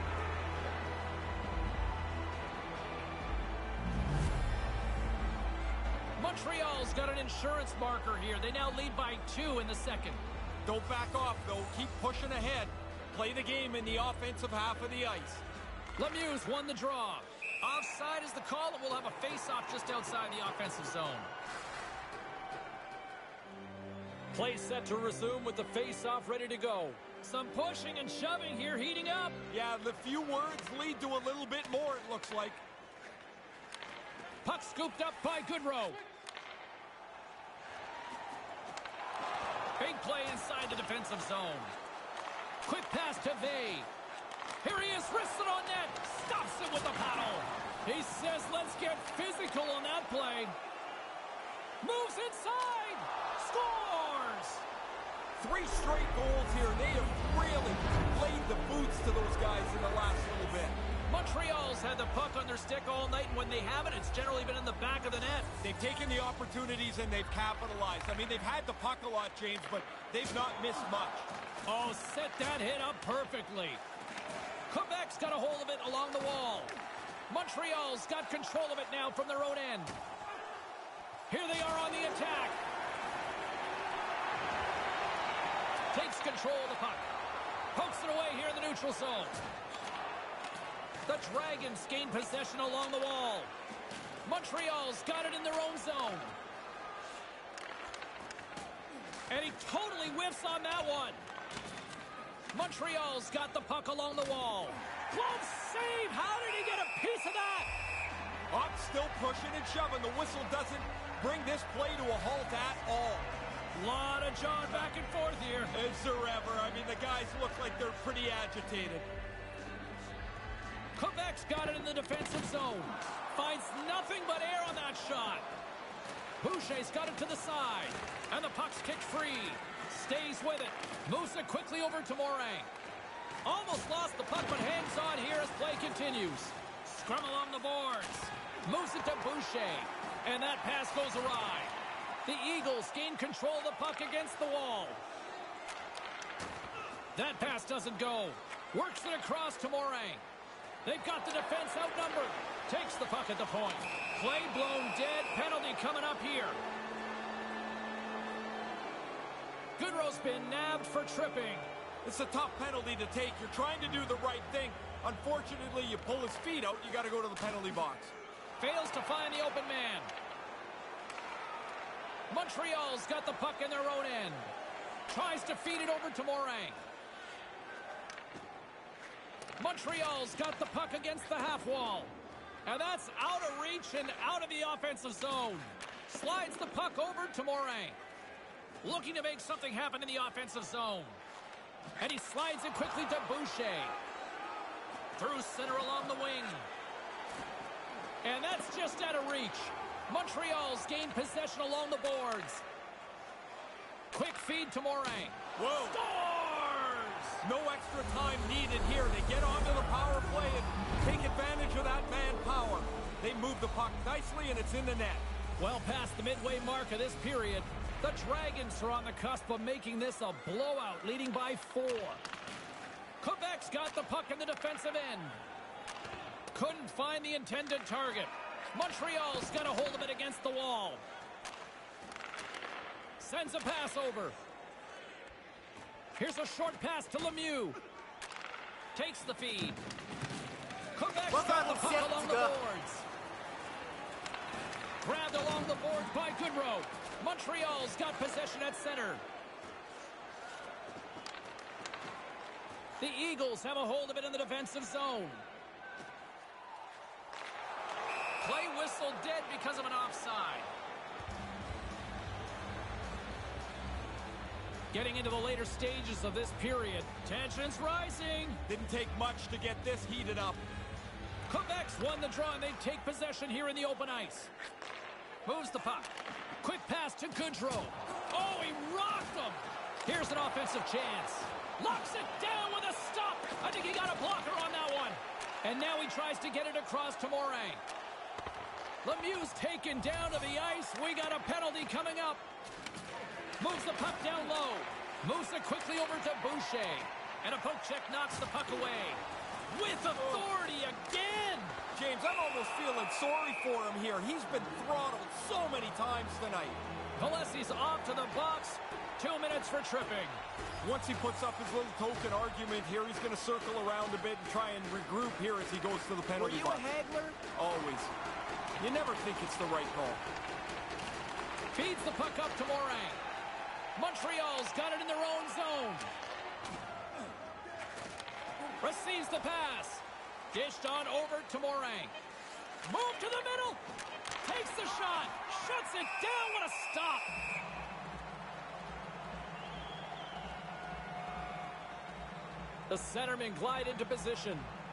B: Montreal's got an insurance marker here. They now lead by two in the second.
C: Don't back off, though. Keep pushing ahead. Play the game in the offensive half of the ice.
B: Lemieux's won the draw. Offside is the call, and we'll have a face-off just outside the offensive zone. Play set to resume with the face-off ready to go. Some pushing and shoving here, heating up.
C: Yeah, the few words lead to a little bit more, it looks like.
B: Puck scooped up by Goodrow. Big play inside the defensive zone. Quick pass to Vey. Here he is, wristed on net. Stops it with a paddle. He says, let's get physical on that play. Moves inside. Scores.
C: Three straight goals here. They have really laid the boots to those guys in the last little bit.
B: Montreal's had the puck on their stick all night, and when they haven't, it's generally been in the back of the net.
C: They've taken the opportunities and they've capitalized. I mean, they've had the puck a lot, James, but they've not missed much.
B: Oh, set that hit up perfectly. Quebec's got a hold of it along the wall. Montreal's got control of it now from their own end. Here they are on the attack. Takes control of the puck. Pokes it away here in the neutral zone. The Dragons gain possession along the wall. Montreal's got it in their own zone. And he totally whiffs on that one. Montreal's got the puck along the wall. Glove save! How did he get a piece of that?
C: Up, still pushing and shoving. The whistle doesn't bring this play to a halt at all.
B: Lot of jawing back and forth here.
C: Is there ever? I mean, the guys look like they're pretty agitated.
B: Quebec's got it in the defensive zone. Finds nothing but air on that shot. Boucher's got it to the side. And the puck's kicked free. Stays with it. Moves it quickly over to Morin. Almost lost the puck, but hangs on here as play continues. Scrum along the boards. Moves it to Boucher. And that pass goes awry. The Eagles gain control of the puck against the wall. That pass doesn't go. Works it across to Morin. They've got the defense outnumbered. Takes the puck at the point. Play blown dead. Penalty coming up here. Goodrow's been nabbed for tripping.
C: It's a tough penalty to take. You're trying to do the right thing. Unfortunately, you pull his feet out, you got to go to the penalty box.
B: Fails to find the open man. Montreal's got the puck in their own end. Tries to feed it over to Morin. Montreal's got the puck against the half wall. And that's out of reach and out of the offensive zone. Slides the puck over to Morin. Looking to make something happen in the offensive zone. And he slides it quickly to Boucher. Through center along the wing. And that's just out of reach. Montreal's gained possession along the boards. Quick feed to Morin.
C: Whoa.
B: Scores!
C: No extra time needed here. They get onto the power play and take advantage of that man power. They move the puck nicely, and it's in the net.
B: Well past the midway mark of this period, the Dragons are on the cusp of making this a blowout, leading by four. Quebec's got the puck in the defensive end. Couldn't find the intended target. Montreal's got a hold of it against the wall. Sends a pass over. Here's a short pass to Lemieux. Takes the feed. Quebec's got the puck along the boards. Grabbed along the boards by Goodrow. Montreal's got possession at center. The Eagles have a hold of it in the defensive zone. Play whistle dead because of an offside. Getting into the later stages of this period. Tensions rising.
C: Didn't take much to get this heated up.
B: Quebec's won the draw, and they take possession here in the open ice. Moves the puck. Quick pass to Goodrow. Oh, he rocked him. Here's an offensive chance. Locks it down with a stop. I think he got a blocker on that one. And now he tries to get it across to Morin. Lemieux's taken down to the ice. We got a penalty coming up. Moves the puck down low. Moves it quickly over to Boucher. And a poke check knocks the puck away. With authority again.
C: James, I'm almost feeling sorry for him here. He's been throttled so many times tonight.
B: Pelessi's off to the box. Two minutes for tripping.
C: Once he puts up his little token argument here, he's going to circle around a bit and try and regroup here as he goes to the penalty
E: Were you
C: box.
E: a haggler?
C: Always. You never think it's the right call.
B: Feeds the puck up to Morin. Montreal's got it in their own zone. Receives the pass. Dished on over to Morin. Move to the middle. Takes the shot. Shuts it down. What a stop. The centerman glide into position.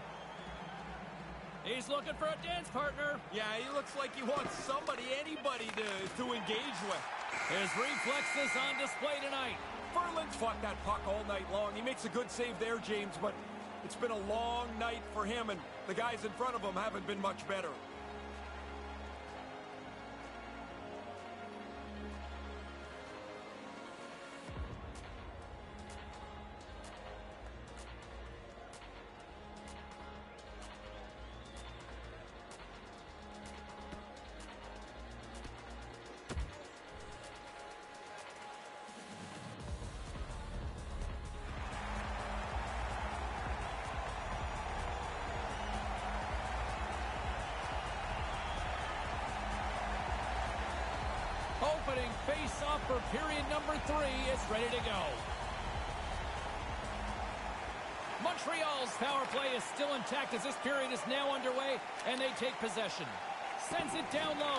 B: He's looking for a dance partner.
C: Yeah, he looks like he wants somebody, anybody to, to engage with.
B: His reflexes on display tonight.
C: Ferland's fought that puck all night long. He makes a good save there, James, but it's been a long night for him, and the guys in front of him haven't been much better.
B: opening face-off for period number three is ready to go. Montreal's power play is still intact as this period is now underway, and they take possession. Sends it down low.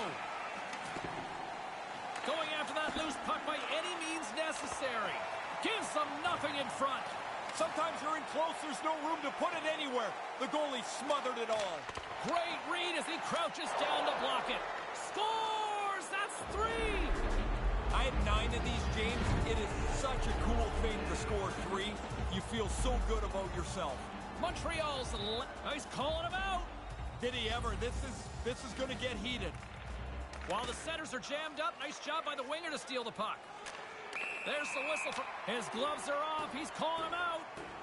B: Going after that loose puck by any means necessary. Gives them nothing in front.
C: Sometimes you're in close, there's no room to put it anywhere. The goalie smothered it all.
B: Great read as he crouches down to block it. Scores! That's three!
C: I had nine of these, James. It is such a cool thing to score three. You feel so good about yourself.
B: Montreal's he's calling him out.
C: Did he ever? This is this is going to get heated.
B: While the centers are jammed up, nice job by the winger to steal the puck. There's the whistle. For his gloves are off. He's calling him out.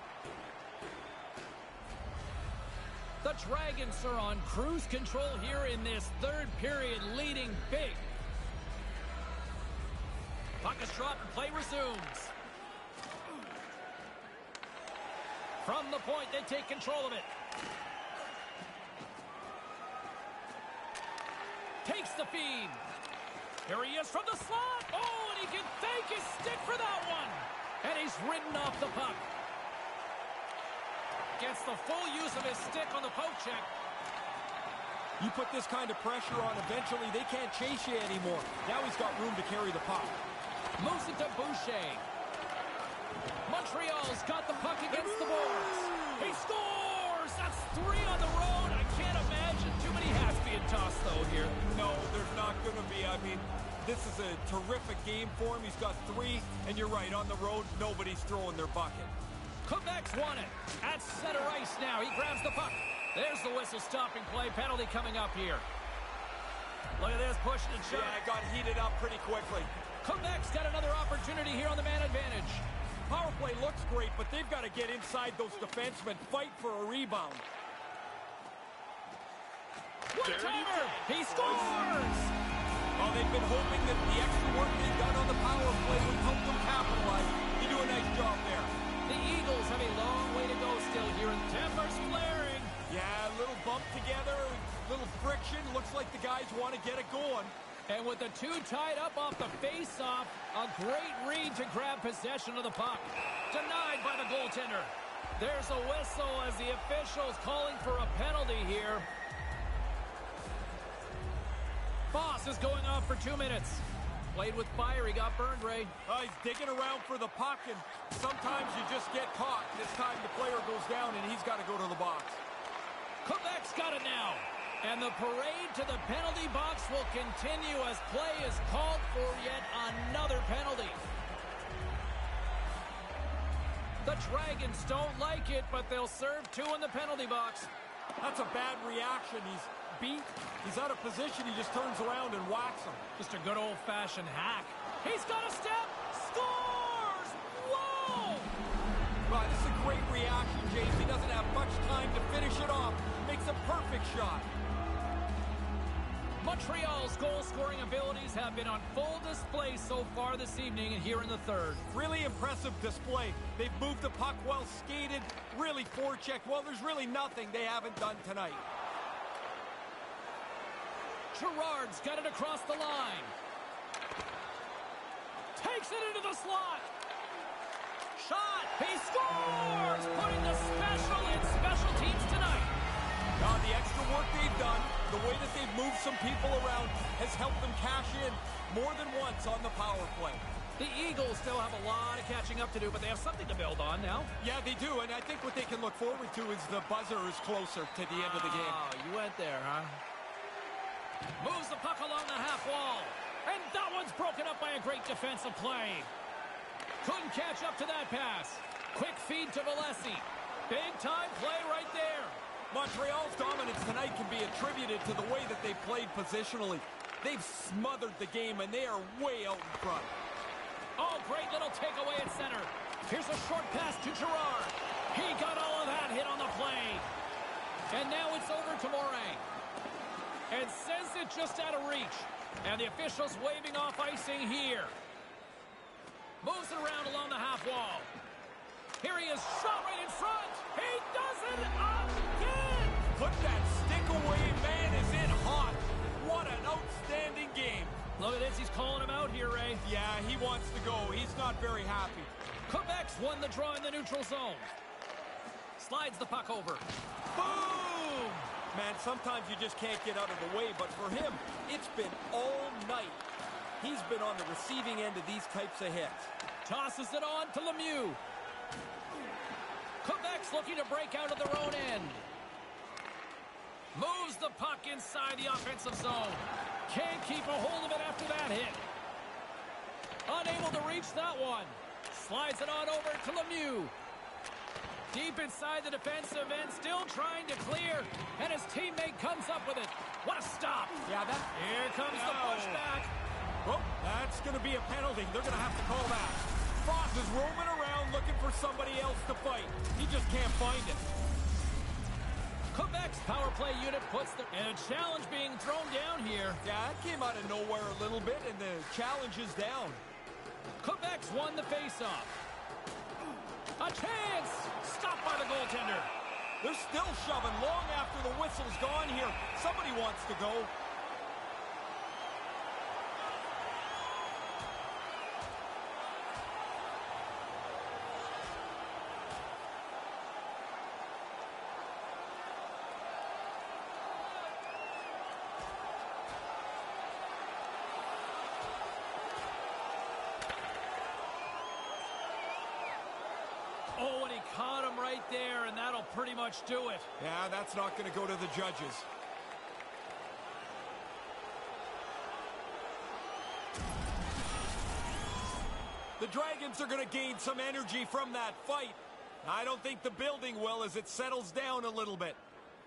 B: The Dragons are on cruise control here in this third period, leading big. Puck is dropped and play resumes. From the point, they take control of it. Takes the feed. Here he is from the slot. Oh, and he can thank his stick for that one. And he's ridden off the puck. Gets the full use of his stick on the poke check.
C: You put this kind of pressure on, eventually they can't chase you anymore. Now he's got room to carry the puck.
B: Moves it to Boucher. Montreal's got the puck against the boards. He scores! That's three on the road. I can't imagine too many hats being tossed, though, here.
C: No, there's not going to be. I mean, this is a terrific game for him. He's got three, and you're right, on the road, nobody's throwing their bucket.
B: Quebec's won it. At center ice now. He grabs the puck. There's the whistle stopping play. Penalty coming up here. Look at this, pushing and shoving.
C: Yeah, it got heated up pretty quickly.
B: Quebec's got another opportunity here on the man advantage.
C: Power play looks great, but they've got to get inside those defensemen, fight for a rebound.
B: One-timer! He scores!
C: Well, they've been hoping that the extra work they've done on the power play would help them capitalize. You do a nice job there.
B: The Eagles have a long way to go still here, and Tampa's flaring.
C: Yeah, a little bump together, a little friction. Looks like the guys want to get it going.
B: And with the two tied up off the face-off, a great read to grab possession of the puck. Denied by the goaltender. There's a whistle as the official's calling for a penalty here. Boss is going off for two minutes. Played with fire, he got burned, Ray.
C: Uh, he's digging around for the puck, and sometimes you just get caught. This time the player goes down, and he's got to go to the box.
B: Quebec's got it now. And the parade to the penalty box will continue as play is called for yet another penalty. The Dragons don't like it, but they'll serve two in the penalty box.
C: That's a bad reaction. He's beat. He's out of position. He just turns around and whacks him.
B: Just a good old-fashioned hack. He's got a step. Scores! Whoa!
C: Well, this is a great reaction, James. He doesn't have much time to finish it off. Makes a perfect shot.
B: Montreal's goal-scoring abilities have been on full display so far this evening and here in the third.
C: Really impressive display. They've moved the puck well, skated, really forechecked. Well, there's really nothing they haven't done tonight.
B: Gerard's got it across the line. Takes it into the slot. Shot. He scores! Putting the special in special teams tonight.
C: Now, the extra work they've done, the way that they've moved some people around, has helped them cash in more than once on the power play.
B: The Eagles still have a lot of catching up to do, but they have something to build on now.
C: Yeah, they do, and I think what they can look forward to is the buzzer is closer to the end of the game.
B: Oh, you went there, huh? Moves the puck along the half wall. And that one's broken up by a great defensive play. Couldn't catch up to that pass. Quick feed to Valesi. Big time play right there.
C: Montreal's dominance tonight can be attributed to the way that they've played positionally. They've smothered the game, and they are way out in front.
B: Oh, great little takeaway at center. Here's a short pass to Gerard. He got all of that hit on the play. And now it's over to Morin. And sends it just out of reach. And the officials waving off icing here. Moves it around along the half wall. Here he is, shot right in front. He does it again.
C: Put that stick away, man is in hot. What an outstanding game.
B: Look at this, he's calling him out here, Ray.
C: Yeah, he wants to go. He's not very happy.
B: Quebec's won the draw in the neutral zone. Slides the puck over. Boom!
C: Man, sometimes you just can't get out of the way, but for him, it's been all night. He's been on the receiving end of these types of hits.
B: Tosses it on to Lemieux. Quebec's looking to break out of their own end. Moves the puck inside the offensive zone. Can't keep a hold of it after that hit. Unable to reach that one. Slides it on over to Lemieux. Deep inside the defensive end, still trying to clear, and his teammate comes up with it. What a stop.
C: Yeah, that...
B: Here comes
C: No.
B: the pushback.
C: Well, that's going to be a penalty. They're going to have to call that. Frost is roaming around looking for somebody else to fight. He just can't find it.
B: Quebec's power play unit puts the... And a challenge being thrown down here.
C: Yeah, that came out of nowhere a little bit, and the challenge is down.
B: Quebec's won the faceoff. A chance! Stopped by the goaltender.
C: They're still shoving long after the whistle's gone here. Somebody wants to go.
B: Oh, and he caught him right there, and that'll pretty much do it.
C: Yeah, that's not going to go to the judges. The Dragons are going to gain some energy from that fight. I don't think the building will as it settles down a little bit.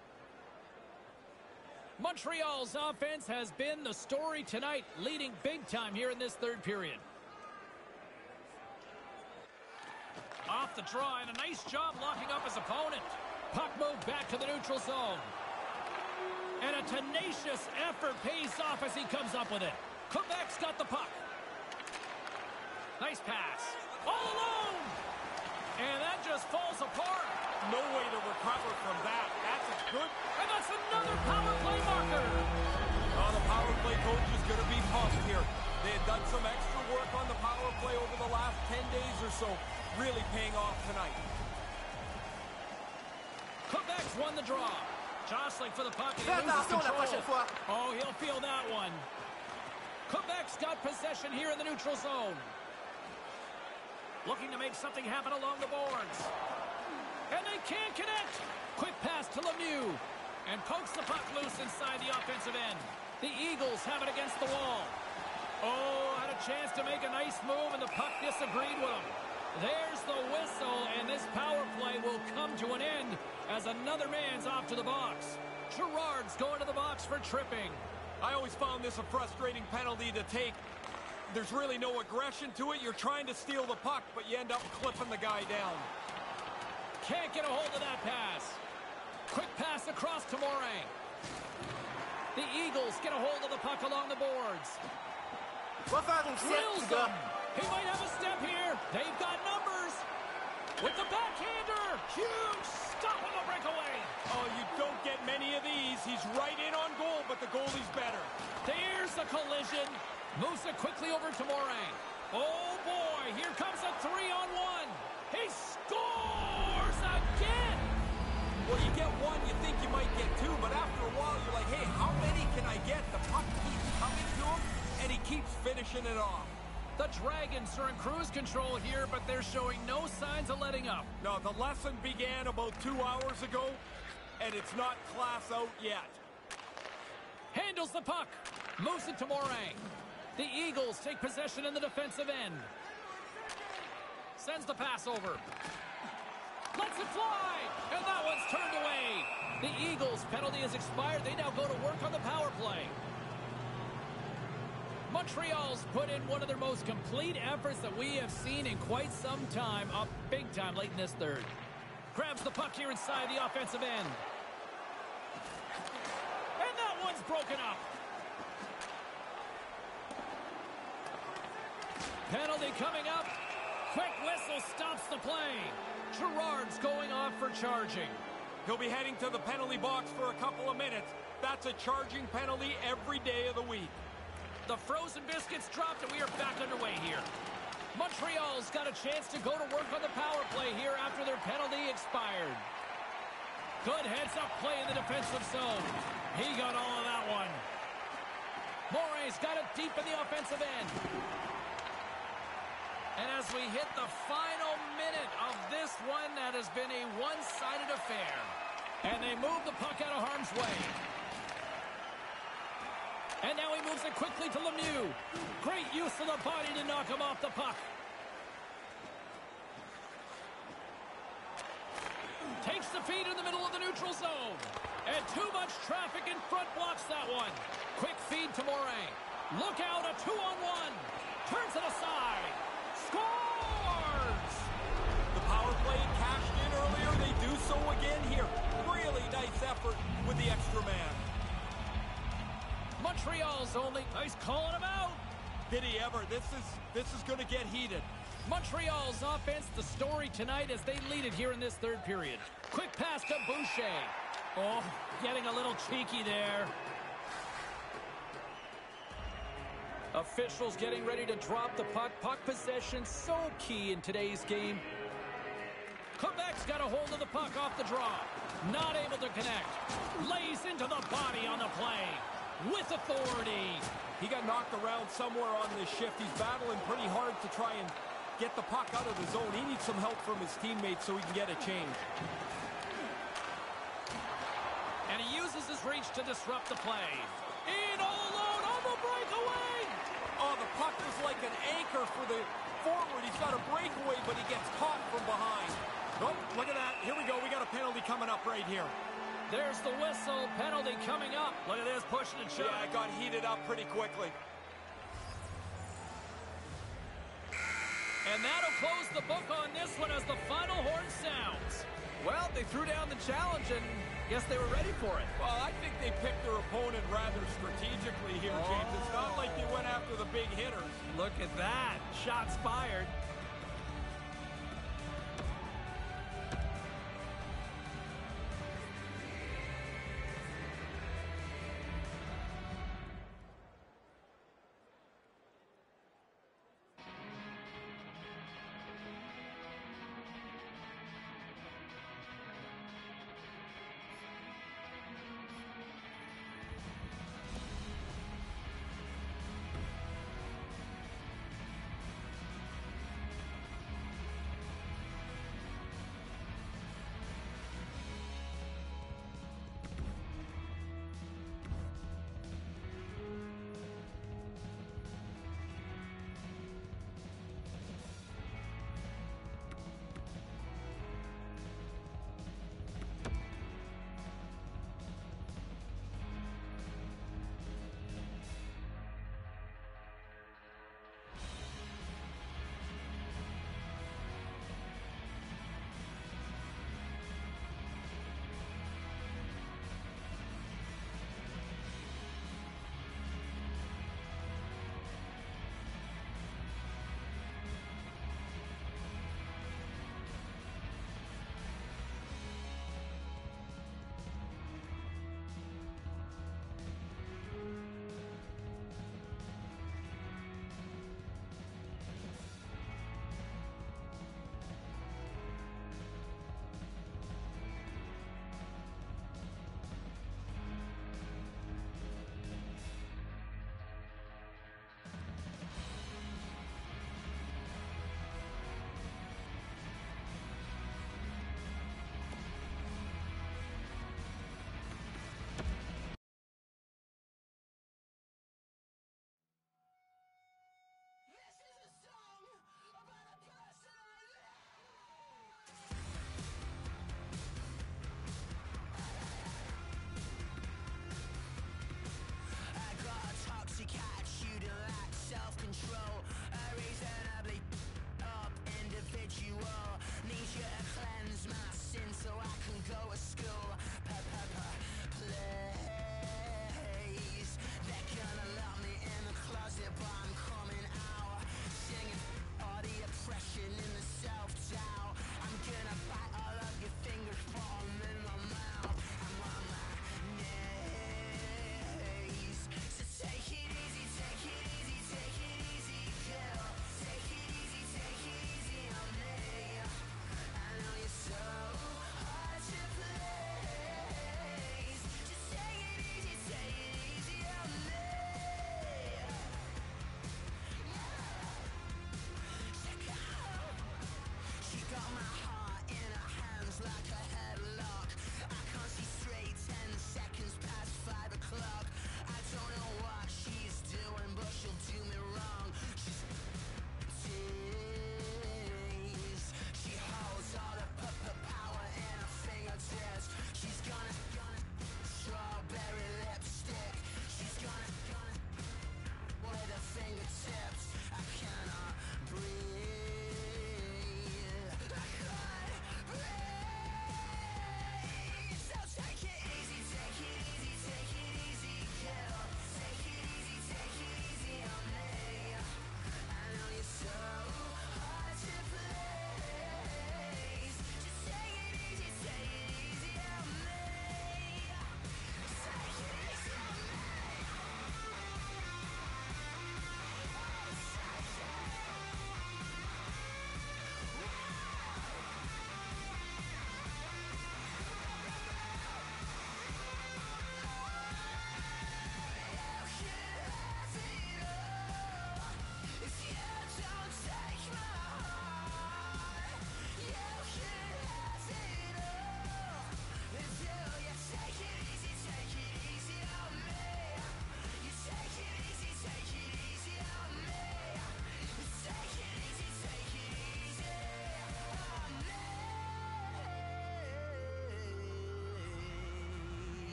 B: Montreal's offense has been the story tonight, leading big time here in this third period. Off the draw, and a nice job locking up his opponent. Puck moved back to the neutral zone. And a tenacious effort pays off as he comes up with it. Quebec's got the puck. Nice pass. All alone! And that just falls apart.
C: No way to recover from that. That's a good...
B: And that's another power play marker.
C: Oh, the power play coach is going to be pumped here. They had done some extra work on the power play over the last ten days or so. Really paying off tonight.
B: Quebec's won the draw. Jostling for the puck, and he
E: Fais
B: loses
E: attention la prochaine
B: control.
E: fois.
B: Oh, he'll feel that one. Quebec's got possession here in the neutral zone. Looking to make something happen along the boards. And they can't connect. Quick pass to Lemieux. And pokes the puck loose inside the offensive end. The Eagles have it against the wall. Oh, had a chance to make a nice move, and the puck disagreed with him. There's the whistle, and this power play will come to an end as another man's off to the box. Girard's going to the box for tripping.
C: I always found this a frustrating penalty to take. There's really no aggression to it. You're trying to steal the puck, but you end up clipping the guy down.
B: Can't get a hold of that pass. Quick pass across to Morin. The Eagles get a hold of the puck along the boards.
E: Va faire une sieste,
B: Drills
E: petit
B: them.
E: gars.
B: He might have a step here. They've got numbers. With the backhander. Huge stop on the breakaway.
C: Oh, you don't get many of these. He's right in on goal, but the goalie's better.
B: There's the collision. Moves it quickly over to Morin. Oh, boy. Here comes a three-on-one. He scores again.
C: Well, you get one, you think you might get two, but after a while, you're like, hey, how many can I get? The puck keeps coming to him, and he keeps finishing it off.
B: The Dragons are in cruise control here, but they're showing no signs of letting up.
C: No, the lesson began about two hours ago, and it's not class out yet.
B: Handles the puck. Moves it to Morin. The Eagles take possession in the defensive end. Sends the pass over. Lets it fly. And that one's turned away. The Eagles' penalty has expired. They now go to work on the power play. Montreal's put in one of their most complete efforts that we have seen in quite some time. Up big time late in this third. Grabs the puck here inside the offensive end. And that one's broken up. Penalty coming up. Quick whistle stops the play. Girard's going off for charging.
C: He'll be heading to the penalty box for a couple of minutes. That's a charging penalty every day of the week.
B: The frozen biscuits dropped, and we are back underway here. Montreal's got a chance to go to work on the power play here after their penalty expired. Good heads-up play in the defensive zone. He got all of that one. Morey's got it deep in the offensive end. And as we hit the final minute of this one, that has been a one-sided affair. And they move the puck out of harm's way. And now he moves it quickly to Lemieux. Great use of the body to knock him off the puck. Takes the feed in the middle of the neutral zone. And too much traffic in front blocks that one. Quick feed to Morey. Look out, a two-on-one. Turns it aside. Scores!
C: The power play cashed in earlier. They do so again here. Really nice effort with the extra man.
B: Montreal's only... He's calling him out.
C: Did he ever? This is this is going to get heated.
B: Montreal's offense, the story tonight as they lead it here in this third period. Quick pass to Boucher. Oh, getting a little cheeky there. Officials getting ready to drop the puck. Puck possession so key in today's game. Quebec's got a hold of the puck off the draw. Not able to connect. Lays into the body on the play. With authority.
C: He got knocked around somewhere on this shift. He's battling pretty hard to try and get the puck out of the zone. He needs some help from his teammates so he can get a change.
B: And he uses his reach to disrupt the play. In all alone on the breakaway.
C: Oh, the puck is like an anchor for the forward. He's got a breakaway, but he gets caught from behind. Oh, look at that. Here we go. We got a penalty coming up right here.
B: There's the whistle. Penalty coming up. Look at this, pushing and shoving.
C: Yeah, it got heated up pretty quickly.
B: And that'll close the book on this one as the final horn sounds. Well, they threw down the challenge and guess they were ready for it.
C: Well, I think they picked their opponent rather strategically here,
B: Oh.
C: James. It's not like they went after the big hitters.
B: Look at that. Shots fired.
D: Take it easy, take it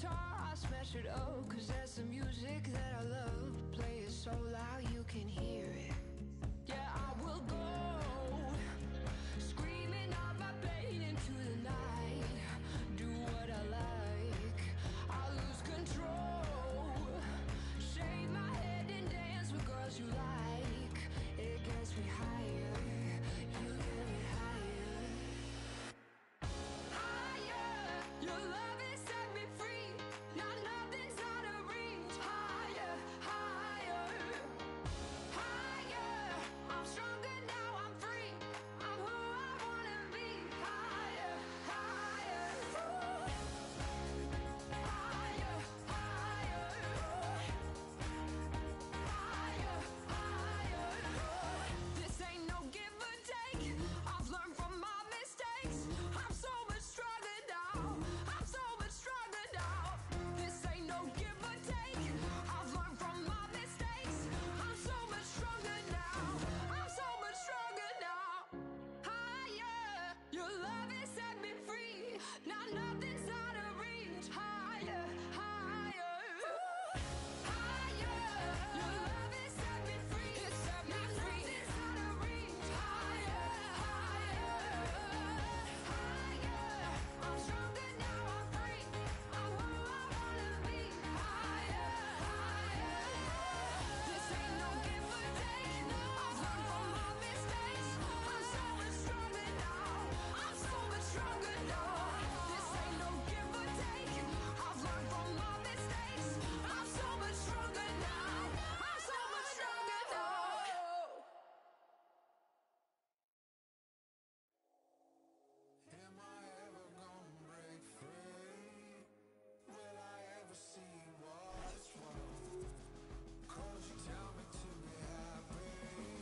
D: guitar, I smash it up, cause that's the music that I love. Play it so loud you can hear it. Yeah, I will go, screaming out my pain into the night. Do what I like, I'll lose control. Shake my head and dance with girls you like. It gets me higher, you get me higher. Higher, your love has set me free. Now nothing's out of reach. Higher, higher, higher. I'm stronger now, I'm free. I'm who I wanna be. Higher, higher, higher, higher, higher, higher. This ain't no give or take. I've learned from my mistakes. I'm so much stronger now. I'm so much stronger now. This ain't no give or take. I've learned from my mistakes. I'm so much stronger now. I'm so much stronger now. Higher, your love has set me free. Now nothing's out of reach. Higher, higher, higher. Your love has set me free. It set me free. Nothing's out of reach. Higher, higher, higher. I'm stronger now. I'm free. I'm who I wanna be. Higher, higher. This ain't no give or take. I've learned from my mistakes. I'm so much stronger now. I'm so much stronger now. This ain't no give or take. I've learned from my mistakes. I'm so much stronger now. I'm so much stronger now.
F: Am I ever gonna break free? Will I ever see what it's worth? Cause you tell me to be happy,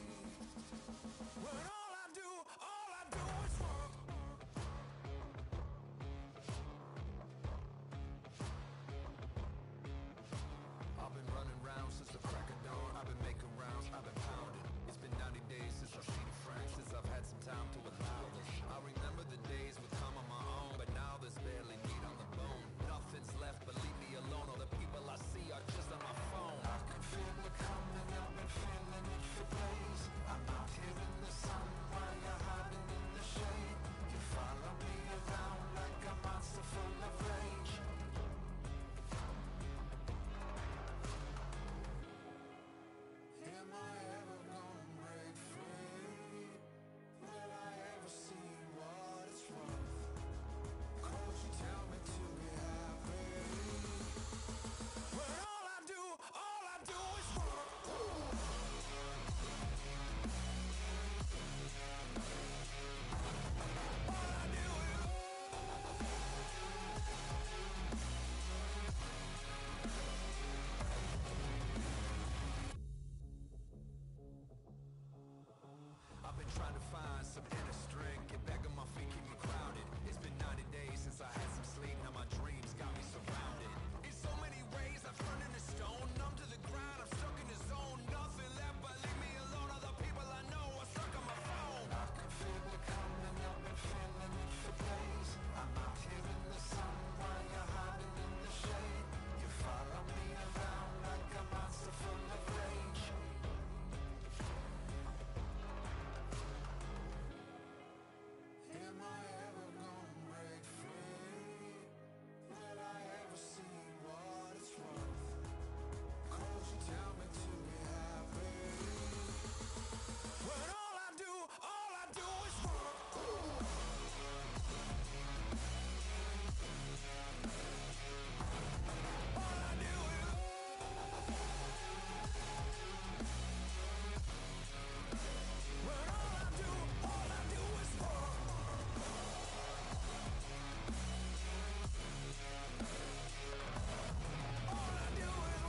F: when all I do, all I do is work. I've been running round since the crack of dawn. I've been making rounds, I've been pounding. It's been ninety days since I've seen a friend, since I've had some time to allow this. I remember the days with time on my own, but now there's barely meat on the bone. Nothing's left but leave me alone. All the people I see are just on my phone. I can feel it coming, I've been feeling it for days. I'm out here in the sun while you're hiding in the shade. You follow me around like a monster full of rage. Am I ever gonna break free? Will I ever see what it's worth? Cause you tell me to be happy, when all I do, all I do is work. All I do is I've been trying to find some inner strength, get back on my feet, keep me grounded. It's been ninety days since I had some sleep, now my dreams got me surrounded. In so many ways I've turned into stone, numb to the ground, I'm stuck in the zone. Nothing left but leave me alone, all the people I know are stuck on my phone. I can feel it coming, I've been feeling it for days. I'm out here in the sun while you're hiding in the shade. You follow me around like a monster full of rage. Am I ever gonna break free? Will I ever see what it's worth? Cause you tell me to be happy, when all I do, all I do is work. All I do is when all I do, all I do is work. All I do is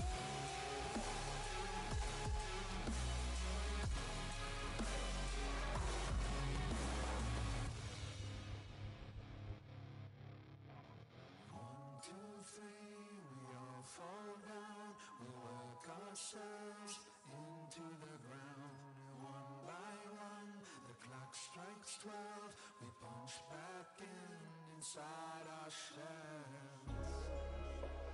F: one, two, three, we all fall down. We work ourselves into the ground. One by one, the clock strikes twelve. We punch back in inside ourselves.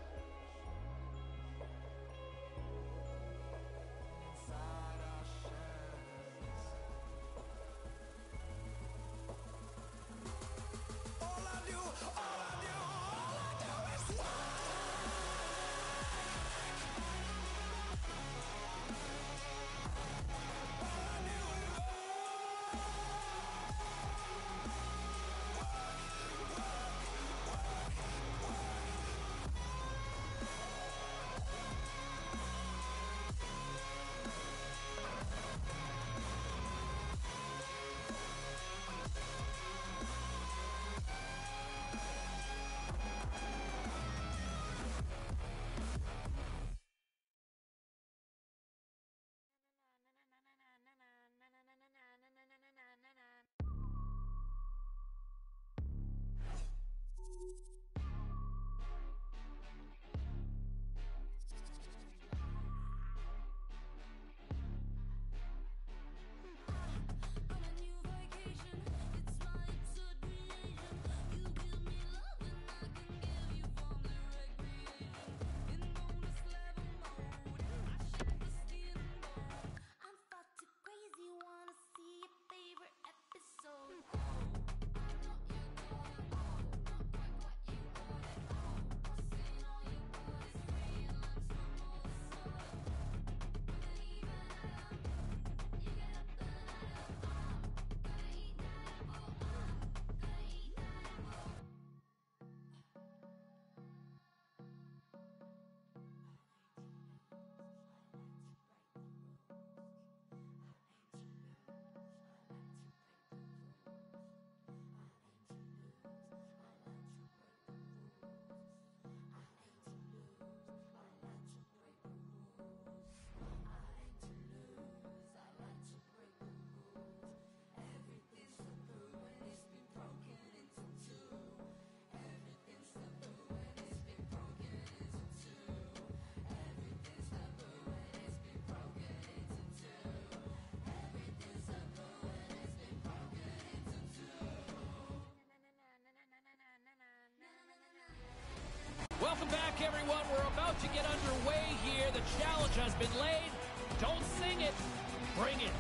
B: Welcome back, everyone. We're about to get underway here. The challenge has been laid. Don't sing it. Bring it.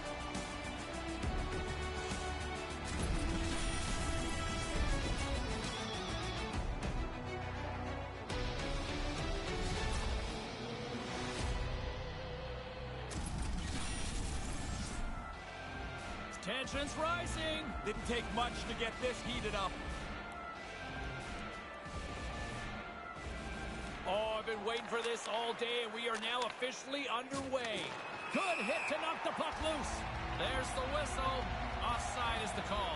B: Tension's rising.
C: Didn't take much to get this heated up.
B: Oh, I've been waiting for this all day, and we are now officially underway. Good hit to knock the puck loose. There's the whistle. Offside is the call.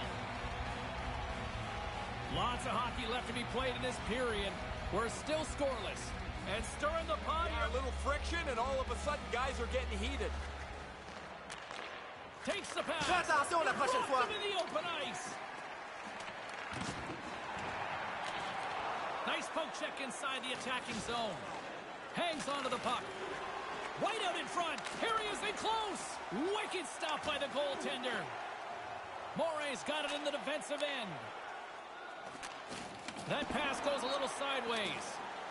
B: Lots of hockey left to be played in this period. We're still scoreless. And stirring the pot.
C: Yeah, a little friction, and all of a sudden, guys are getting heated.
B: Takes the pass.
E: Fais attention la prochaine fois.
B: Walked into the open ice. Nice poke check inside the attacking zone. Hangs onto the puck. Right out in front. Here he is in close. Wicked stop by the goaltender. Morey's got it in the defensive end. That pass goes a little sideways.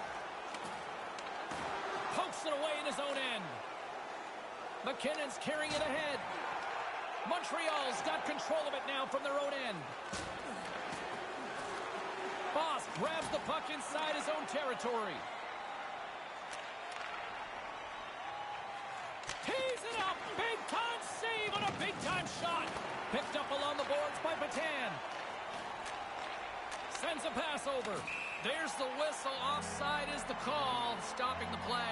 B: Pokes it away in his own end. McKinnon's carrying it ahead. Montreal's got control of it now from their own end. Boss grabs the puck inside his own territory. Tees it up. Big time save on a big time shot. Picked up along the boards by Patan. Sends a pass over. There's the whistle. Offside is the call, stopping the play.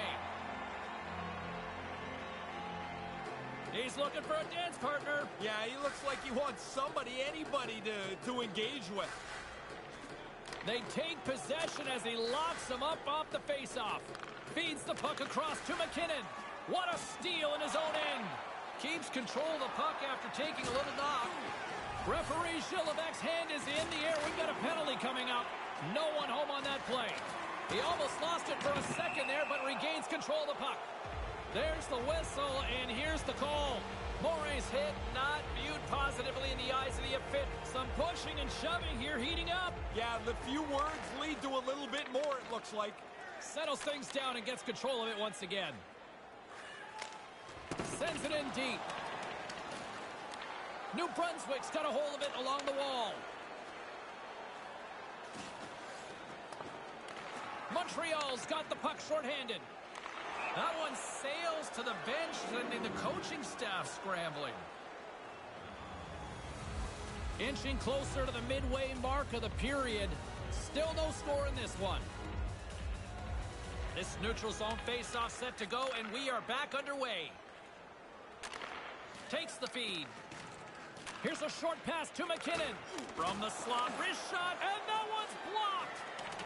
B: He's looking for a dance partner.
C: Yeah, he looks like he wants somebody, anybody to, to engage with.
B: They take possession as he locks him up off the faceoff. Feeds the puck across to McKinnon. What a steal in his own end. Keeps control of the puck after taking a little knock. Referee Gilevec's hand is in the air. We've got a penalty coming up. No one home on that play. He almost lost it for a second there, but regains control of the puck. There's the whistle, and here's the call. Morey's hit not viewed positively in the eyes of the official. Some pushing and shoving here, heating up.
C: Yeah, the few words lead to a little bit more, it looks like.
B: Settles things down and gets control of it once again. Sends it in deep. New Brunswick's got a hold of it along the wall. Montreal's got the puck shorthanded. That one sails to the bench, sending the coaching staff scrambling. Inching closer to the midway mark of the period. Still no score in this one. This neutral zone face-off set to go, and we are back underway. Takes the feed. Here's a short pass to McKinnon. From the slot, wrist shot, and that one's blocked.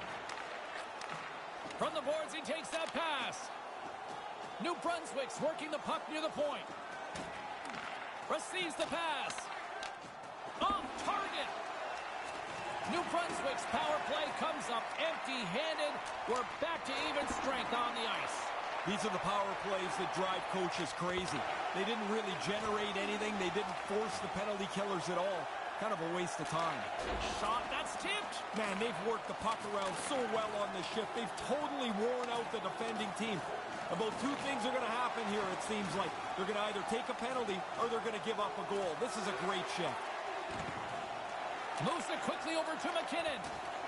B: From the boards, he takes that pass. New Brunswick's working the puck near the point. Receives the pass. Off target. New Brunswick's power play comes up empty-handed. We're back to even strength on the ice.
C: These are the power plays that drive coaches crazy. They didn't really generate anything. They didn't force the penalty killers at all. Kind of a waste of time.
B: Shot, that's tipped.
C: Man, they've worked the puck around so well on this shift. They've totally worn out the defending team. About two things are going to happen here, it seems like. They're going to either take a penalty or they're going to give up a goal. This is a great shift.
B: Moves it quickly over to McKinnon.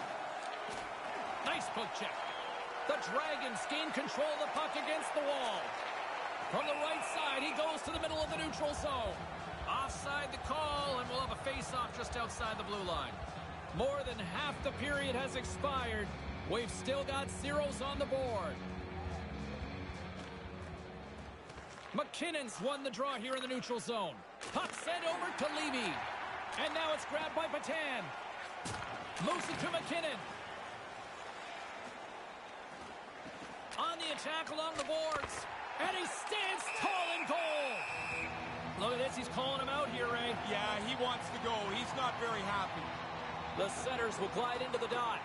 B: Nice poke check. The Dragons gain control of the puck against the wall. From the right side, he goes to the middle of the neutral zone. Offside the call, and we'll have a face-off just outside the blue line. More than half the period has expired. We've still got zeros on the board. McKinnon's won the draw here in the neutral zone. Puck sent over to Levy. And now it's grabbed by Patan. Moves it to McKinnon. On the attack along the boards. And he stands tall in goal. Look at this, he's calling him out here, Ray.
C: Yeah, he wants to go. He's not very happy.
B: The Senators will glide into the dot.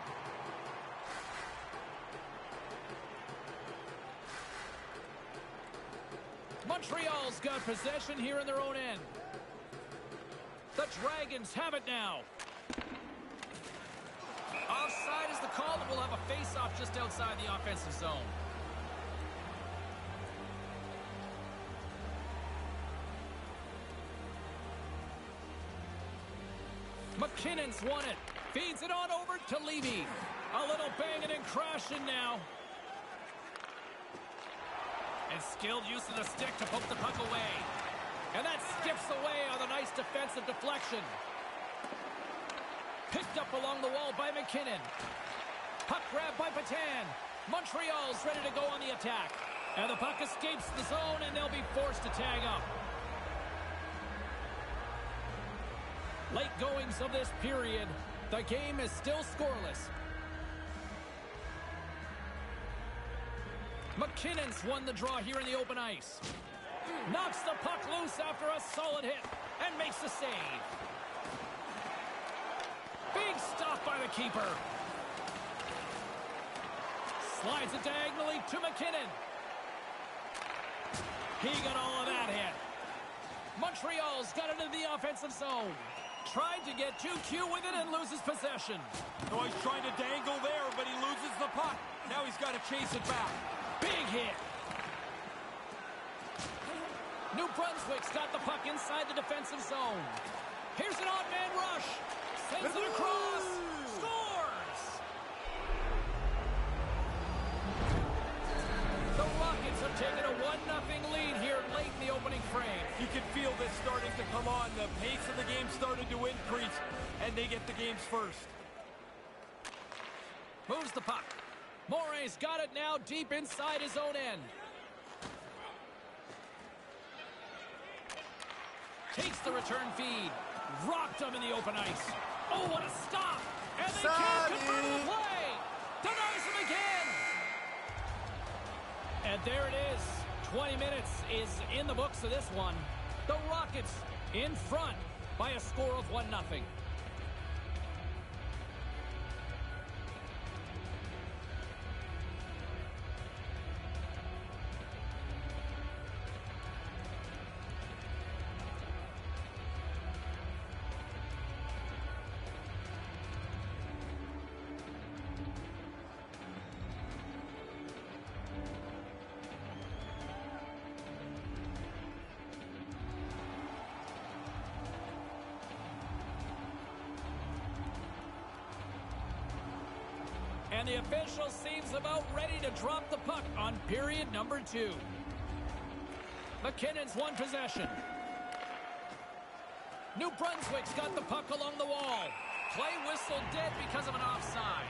B: Montreal's got possession here in their own end. The Dragons have it now. Offside is the call, and we'll have a face-off just outside the offensive zone. McKinnon's won it. Feeds it on over to Levy. A little banging and crashing now. And skilled use of the stick to poke the puck away. And that skips away on a nice defensive deflection. Picked up along the wall by McKinnon. Puck grab by Patan. Montreal's ready to go on the attack. And the puck escapes the zone, and they'll be forced to tag up. Late goings of this period. The game is still scoreless. McKinnon's won the draw here in the open ice. Knocks the puck loose after a solid hit and makes the save. Big stop by the keeper. Slides it diagonally to McKinnon. He got all of that hit. Montreal's got it into the offensive zone. Tried to get too cute with it and loses possession.
C: Oh, he's trying to dangle there, but he loses the puck. Now he's got to chase it back.
B: Big hit. New Brunswick's got the puck inside the defensive zone. Here's an odd man rush. Sends it across. Scores! The Rockets have taken a one nothing lead here late in the opening frame.
C: You can feel this starting to come on. The pace of the game started to increase, and they get the games first.
B: Moves the puck. Morey's got it now deep inside his own end. Takes the return feed. Rocked him in the open ice. Oh, what a stop! And they can't convert the play! Denies him again! And there it is. twenty minutes is in the books of this one. The Rockets in front by a score of one nothing. And the official seems about ready to drop the puck on period number two. McKinnon's won possession. New Brunswick's got the puck along the wall. Play whistle dead because of an offside.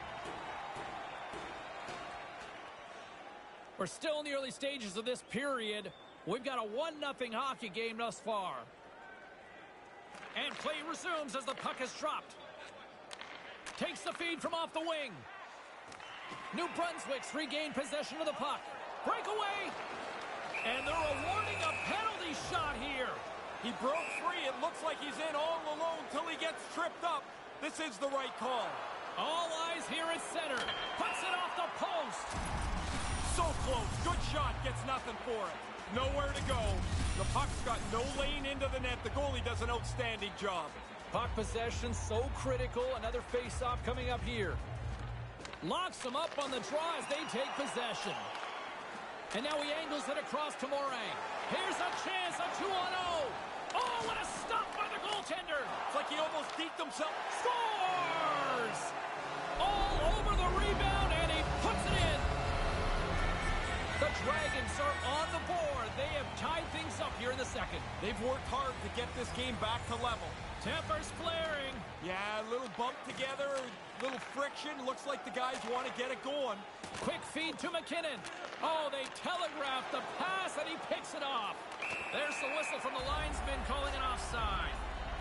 B: We're still in the early stages of this period. We've got a one nothing hockey game thus far. And play resumes as the puck is dropped. Takes the feed from off the wing. New Brunswick's regained possession of the puck. Breakaway! And they're awarding a penalty shot here.
C: He broke free. It looks like he's in all alone till he gets tripped up. This is the right call.
B: All eyes here at center. Puts it off the post.
C: So close. Good shot. Gets nothing for it. Nowhere to go. The puck's got no lane into the net. The goalie does an outstanding job.
B: Puck possession so critical. Another face-off coming up here. Locks them up on the draw as they take possession. And now he angles it across to Morin. Here's a chance, a two on oh. Oh, what a stop by the goaltender.
C: It's like he almost deked himself.
B: Scores! All over the rebound, and he puts it in. The Dragons are on the board. They have tied things up here in the second.
C: They've worked hard to get this game back to level.
B: Tempers flaring.
C: Yeah, a little bump together, a little friction. Looks like the guys want to get it going.
B: Quick feed to McKinnon. Oh, they telegraphed the pass, and he picks it off. There's the whistle from the linesman calling an offside.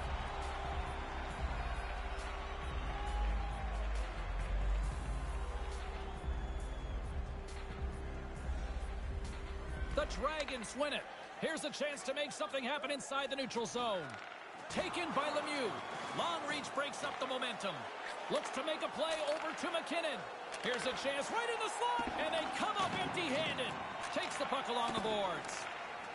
B: The Dragons win it. Here's a chance to make something happen inside the neutral zone. Taken by Lemieux. Long reach breaks up the momentum. Looks to make a play over to McKinnon. Here's a chance right in the slot, and they come up empty-handed. Takes the puck along the boards.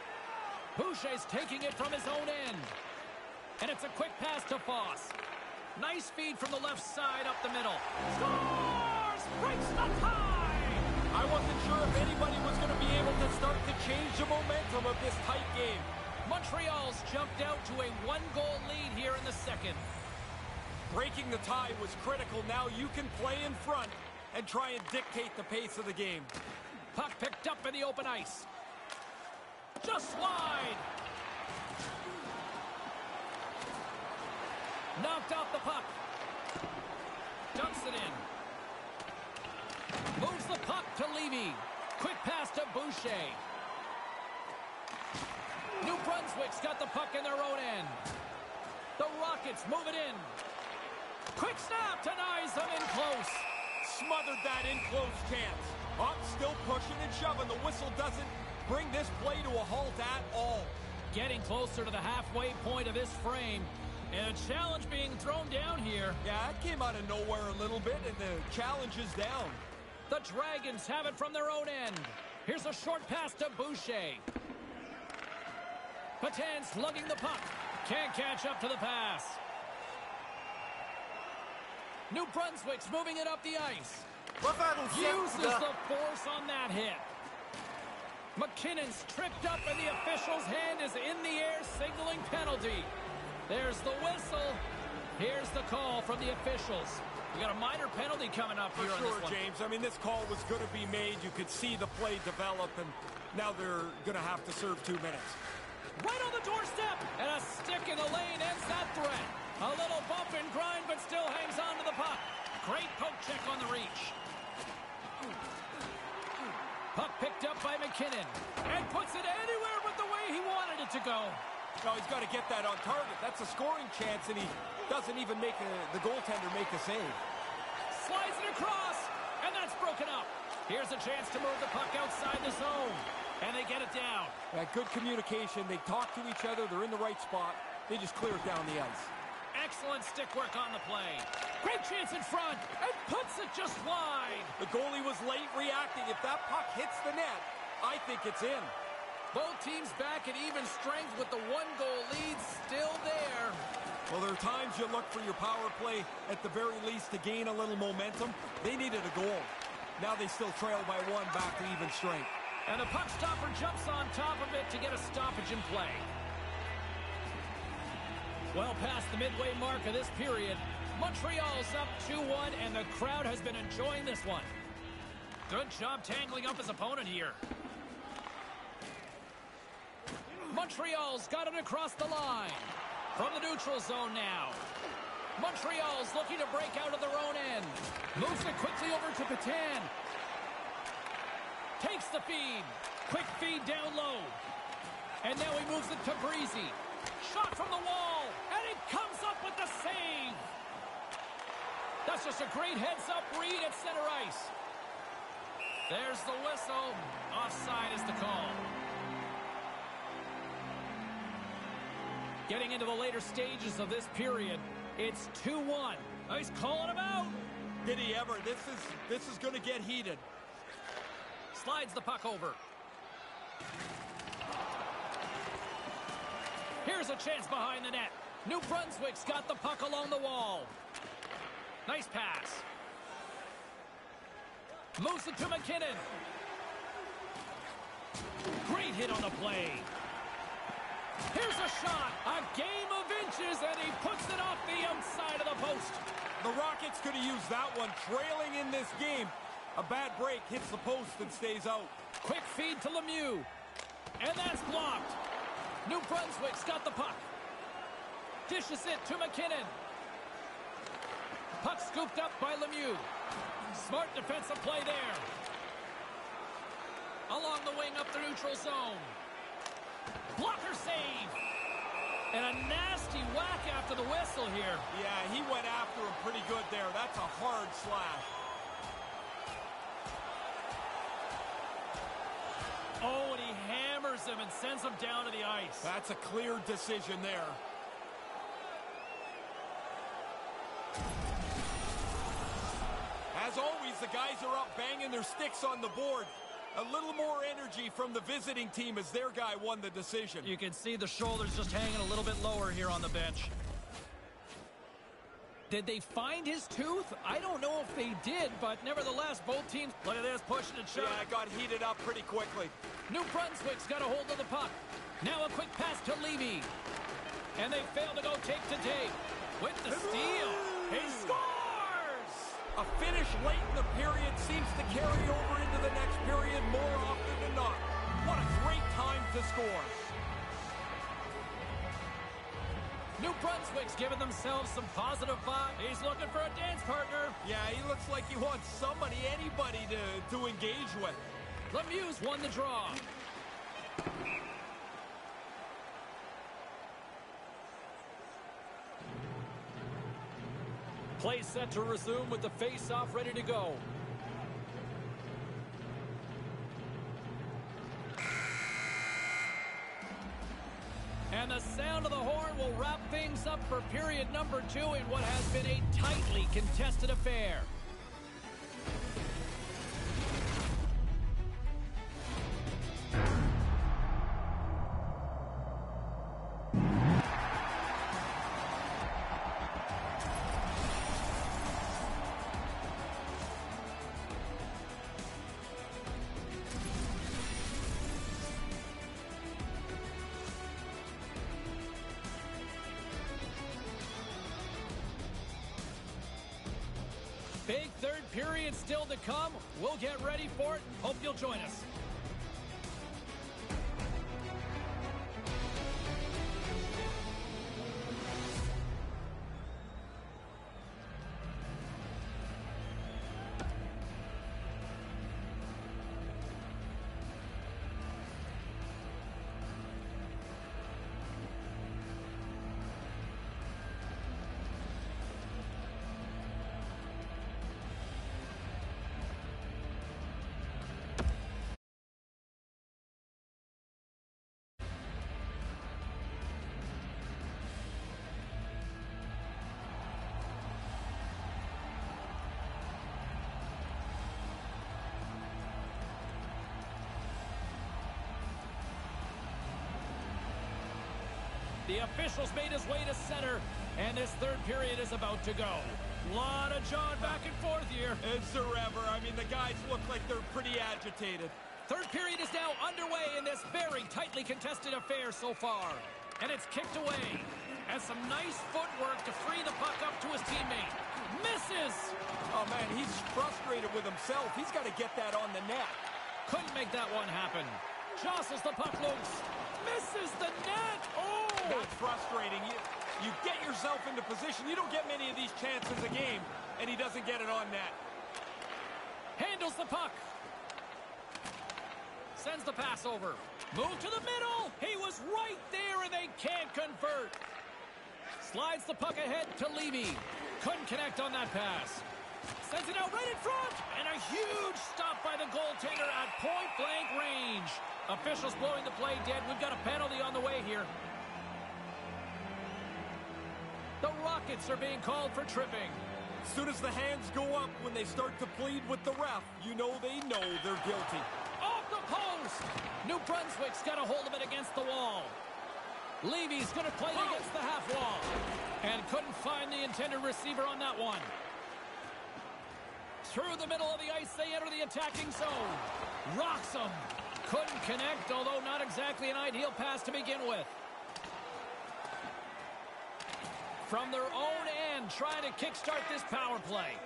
B: Boucher's taking it from his own end. And it's a quick pass to Foss. Nice feed from the left side up the middle. Scores! Breaks the tie!
C: I wasn't sure if anybody was going to be able to start to change the momentum of this tight game.
B: Montreal's jumped out to a one-goal lead here in the second.
C: Breaking the tie was critical. Now you can play in front and try and dictate the pace of the game.
B: Puck picked up in the open ice. Just wide. Knocked off the puck. Dumps it in. Moves the puck to Levy. Quick pass to Boucher. New Brunswick's got the puck in their own end. The Rockets move it in. Quick snap denies them in close.
C: Smothered that in close chance. Up, still pushing and shoving. The whistle doesn't bring this play to a halt at all.
B: Getting closer to the halfway point of this frame. And a challenge being thrown down here.
C: Yeah, it came out of nowhere a little bit, and the challenge is down.
B: The Dragons have it from their own end. Here's a short pass to Boucher. Patan slugging the puck. Can't catch up to the pass. New Brunswick's moving it up the ice. Uses the force on that hit. McKinnon's tripped up and the official's hand is in the air signaling penalty. There's the whistle. Here's the call from the officials. We got a minor penalty coming up here
C: For
B: on
C: sure,
B: this one.
C: James. I mean, this call was going to be made. You could see the play develop, and now they're going to have to serve two minutes.
B: Right on the doorstep, and a stick in the lane ends that threat. A little bump and grind, but still hangs on to the puck. Great poke check on the reach. Puck picked up by McKinnon, and puts it anywhere but the way he wanted it to go.
C: No, he's got to get that on target. That's a scoring chance, and he doesn't even make a, the goaltender make a save.
B: Slides it across, and that's broken up. Here's a chance to move the puck outside the zone, and they get it down.
C: That good communication. They talk to each other. They're in the right spot. They just clear it down the ice.
B: Excellent stick work on the play. Great chance in front, and puts it just wide.
C: The goalie was late reacting. If that puck hits the net, I think it's in.
B: Both teams back at even strength with the one-goal lead still there.
C: Well, there are times you look for your power play at the very least to gain a little momentum. They needed a goal. Now they still trail by one back to even strength.
B: And the puck stopper jumps on top of it to get a stoppage in play. Well past the midway mark of this period, Montreal's up two one, and the crowd has been enjoying this one. Good job tangling up his opponent here. Montreal's got it across the line. From the neutral zone now. Montreal's looking to break out of their own end. Moves it quickly over to Patan. Takes the feed. Quick feed down low. And now he moves it to Breezy. Shot from the wall. And he comes up with the save. That's just a great heads-up read at center ice. There's the whistle. Offside is the call. Getting into the later stages of this period, it's two one. He's calling him out.
C: Did he ever? This is this is going to get heated.
B: Slides the puck over. Here's a chance behind the net. New Brunswick's got the puck along the wall. Nice pass. Moves it to McKinnon. Great hit on the play. Here's a shot. A game of inches, and he puts it off the outside of the post.
C: The Rockets could have used that one. Trailing in this game. A bad break hits the post and stays out.
B: Quick feed to Lemieux. And that's blocked. New Brunswick's got the puck. Dishes it to McKinnon. Puck scooped up by Lemieux. Smart defensive play there. Along the wing up the neutral zone. Blocker save. And a nasty whack after the whistle here.
C: Yeah, he went after him pretty good there. That's a hard slash.
B: Oh, and he hammers him and sends him down to the ice.
C: That's a clear decision there. As always, the guys are up banging their sticks on the board. A little more energy from the visiting team as their guy won the decision.
B: You can see the shoulders just hanging a little bit lower here on the bench. Did they find his tooth? I don't know if they did, but nevertheless, both teams... Look at this, pushing and shoving.
C: Yeah, it got heated up pretty quickly.
B: New Brunswick's got a hold of the puck. Now a quick pass to Levy. And they fail to go take to tape. With the steal, he scores!
C: A finish late in the period seems to carry over into the next period more often than not. What a great time to score.
B: New Brunswick's giving themselves some positive vibes. He's looking for a dance partner.
C: Yeah, he looks like he wants somebody, anybody to, to engage with.
B: Lemieux won the draw. Play set to resume with the face-off ready to go. And the sound of the horn will wrap things up for period number two in what has been a tightly contested affair. Big third period still to come. We'll get ready for it. Hope you'll join us. The officials made his way to center, and this third period is about to go. Lot of John back and forth here.
C: It's forever. I mean, the guys look like they're pretty agitated.
B: Third period is now underway in this very tightly contested affair so far. And it's kicked away. And some nice footwork to free the puck up to his teammate. Misses!
C: Oh, man, he's frustrated with himself. He's got to get that on the net.
B: Couldn't make that one happen. Jostles the puck loose. Misses the net! Oh!
C: That's frustrating. You, you get yourself into position. You don't get many of these chances a game, and he doesn't get it on net.
B: Handles the puck. Sends the pass over. Move to the middle. He was right there, and they can't convert. Slides the puck ahead to Levy. Couldn't connect on that pass. Sends it out right in front. And a huge stop by the goaltender at point-blank range. Officials blowing the play dead. We've got a penalty on the way here. The Rockets are being called for tripping.
C: As soon as the hands go up when they start to plead with the ref, you know they know they're guilty.
B: Off the post! New Brunswick's got a hold of it against the wall. Levy's going to play it against the half wall. And couldn't find the intended receiver on that one. Through the middle of the ice, they enter the attacking zone. Rocks them. Couldn't connect, although not exactly an ideal pass to begin with. From their own end, trying to kickstart this power play.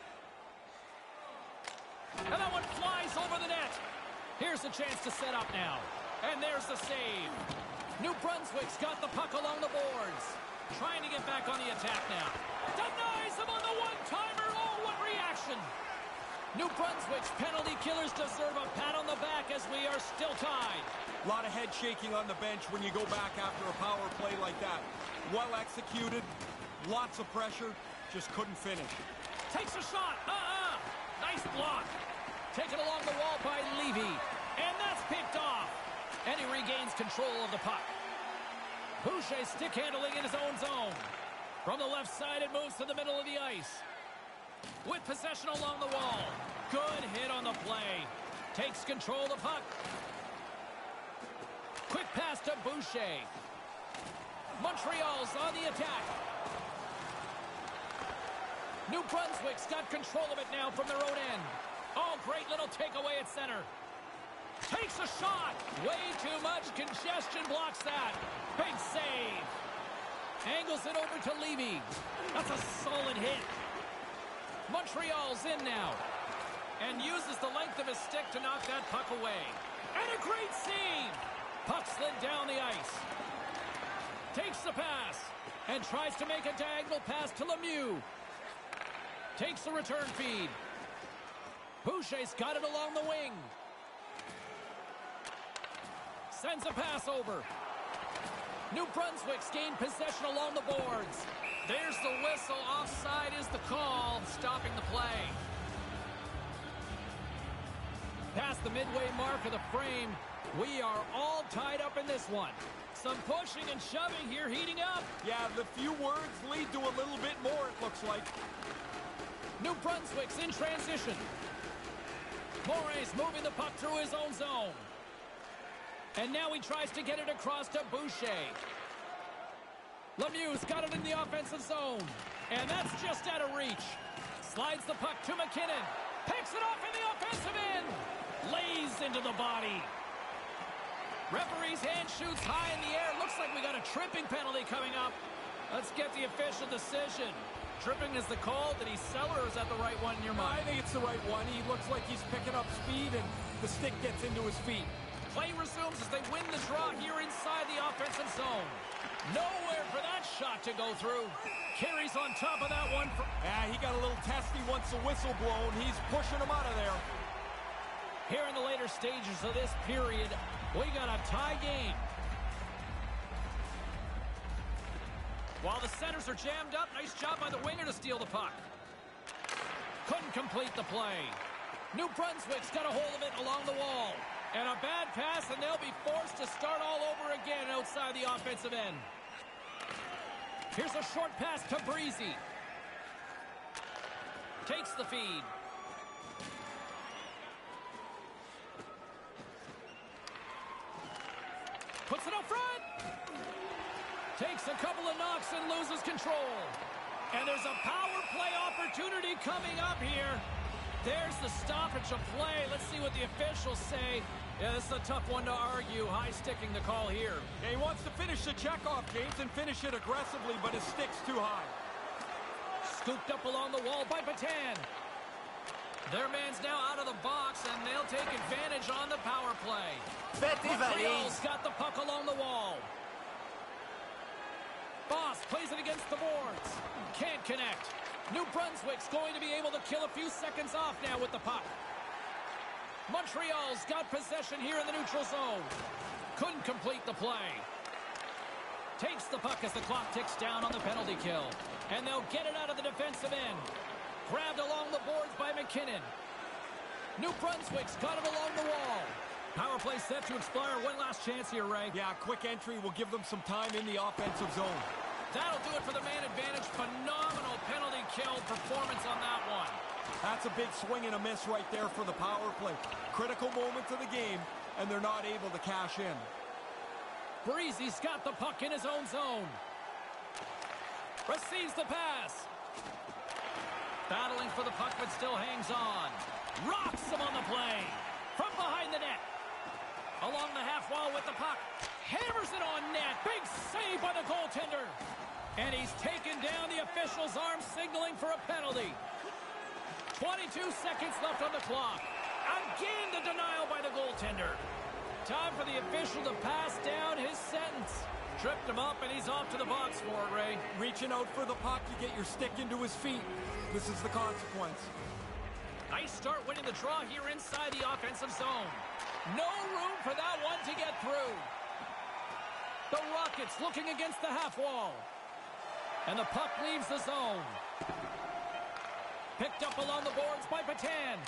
B: And that one flies over the net. Here's a chance to set up now. And there's the save. New Brunswick's got the puck along the boards. Trying to get back on the attack now. Denies him on the one-timer. Oh, what reaction. New Brunswick's penalty killers deserve a pat on the back as we are still tied.
C: A lot of head shaking on the bench when you go back after a power play like that. Well executed, lots of pressure, just couldn't finish.
B: Takes a shot. Uh-uh. Nice block. Taken along the wall by Levy. And that's picked off. And he regains control of the puck. Boucher stick handling in his own zone. From the left side, it moves to the middle of the ice. With possession along the wall. Good hit on the play. Takes control of the puck. Quick pass to Boucher. Montreal's on the attack. New Brunswick's got control of it now from their own end. Oh, great little takeaway at center. Takes a shot. Way too much congestion blocks that. Big save. Angles it over to Levy. That's a solid hit. Montreal's in now. And uses the length of his stick to knock that puck away. And a great save. Puck slid down the ice. Takes the pass. And tries to make a diagonal pass to Lemieux. Takes the return feed. Boucher's got it along the wing. Sends a pass over. New Brunswick's gained possession along the boards. There's the whistle. Offside is the call, stopping the play. Past the midway mark of the frame, we are all tied up in this one. Some pushing and shoving here, heating up.
C: Yeah, the few words lead to a little bit more, it looks like.
B: New Brunswick's in transition. Morey's moving the puck through his own zone. And now he tries to get it across to Boucher. Lemieux's got it in the offensive zone. And that's just out of reach. Slides the puck to McKinnon. Picks it off in the offensive end. Lays into the body. Referee's hand shoots high in the air. Looks like we got a tripping penalty coming up. Let's get the official decision. Tripping is the call. Did he sell or is that the right one in your
C: I
B: mind?
C: think it's the right one. He looks like he's picking up speed, and the stick gets into his feet.
B: Play resumes as they win the draw here inside the offensive zone. Nowhere for that shot to go through. Carries on top of that one. For
C: Yeah, he got a little testy once the whistle blown. He's pushing him out of there.
B: here in the later stages of this period, we got a tie game. While the centers are jammed up, nice job by the winger to steal the puck. Couldn't complete the play. New Brunswick's got a hold of it along the wall. And a bad pass, and they'll be forced to start all over again outside the offensive end. Here's a short pass to Breezy. Takes the feed. Puts it up front. Takes a couple of knocks and loses control. And there's a power play opportunity coming up here. There's the stoppage of play. Let's see what the officials say. Yeah, this is a tough one to argue. High sticking the call here.
C: Yeah, he wants to finish the checkoff, James, and finish it aggressively, but his stick's too high.
B: Scooped up along the wall by Patan. Their man's now out of the box, and they'll take advantage on the power play.
E: Betty
B: Montreal's
E: Valise.
B: got the puck along the wall. Boss plays it against the boards. Can't connect. New Brunswick's going to be able to kill a few seconds off now with the puck. Montreal's got possession here in the neutral zone. Couldn't complete the play. Takes the puck as the clock ticks down on the penalty kill. And they'll get it out of the defensive end. Grabbed along the boards by McKinnon. New Brunswick's got it along the wall. Power play set to expire. One last chance here, Ray.
C: Yeah, quick entry will give them some time in the offensive zone.
B: That'll do it for the man advantage. Phenomenal penalty kill performance on that one.
C: That's a big swing and a miss right there for the power play. Critical moments of the game, and they're not able to cash in.
B: Breezy's got the puck in his own zone. Receives the pass. Battling for the puck, but still hangs on. Rocks him on the play. From behind the net. Along the half wall with the puck. Hammers it on net. Big save by the goaltender. And he's taken down the official's arm, signaling for a penalty. twenty-two seconds left on the clock. Again, the denial by the goaltender. Time for the official to pass down his sentence. Tripped him up, and he's off to the box for it, Ray.
C: Reaching out for the puck, you get your stick into his feet. This is the consequence.
B: Nice start winning the draw here inside the offensive zone. No room for that one to get through. The Rockets looking against the half wall. And the puck leaves the zone. Picked up along the boards by Patan.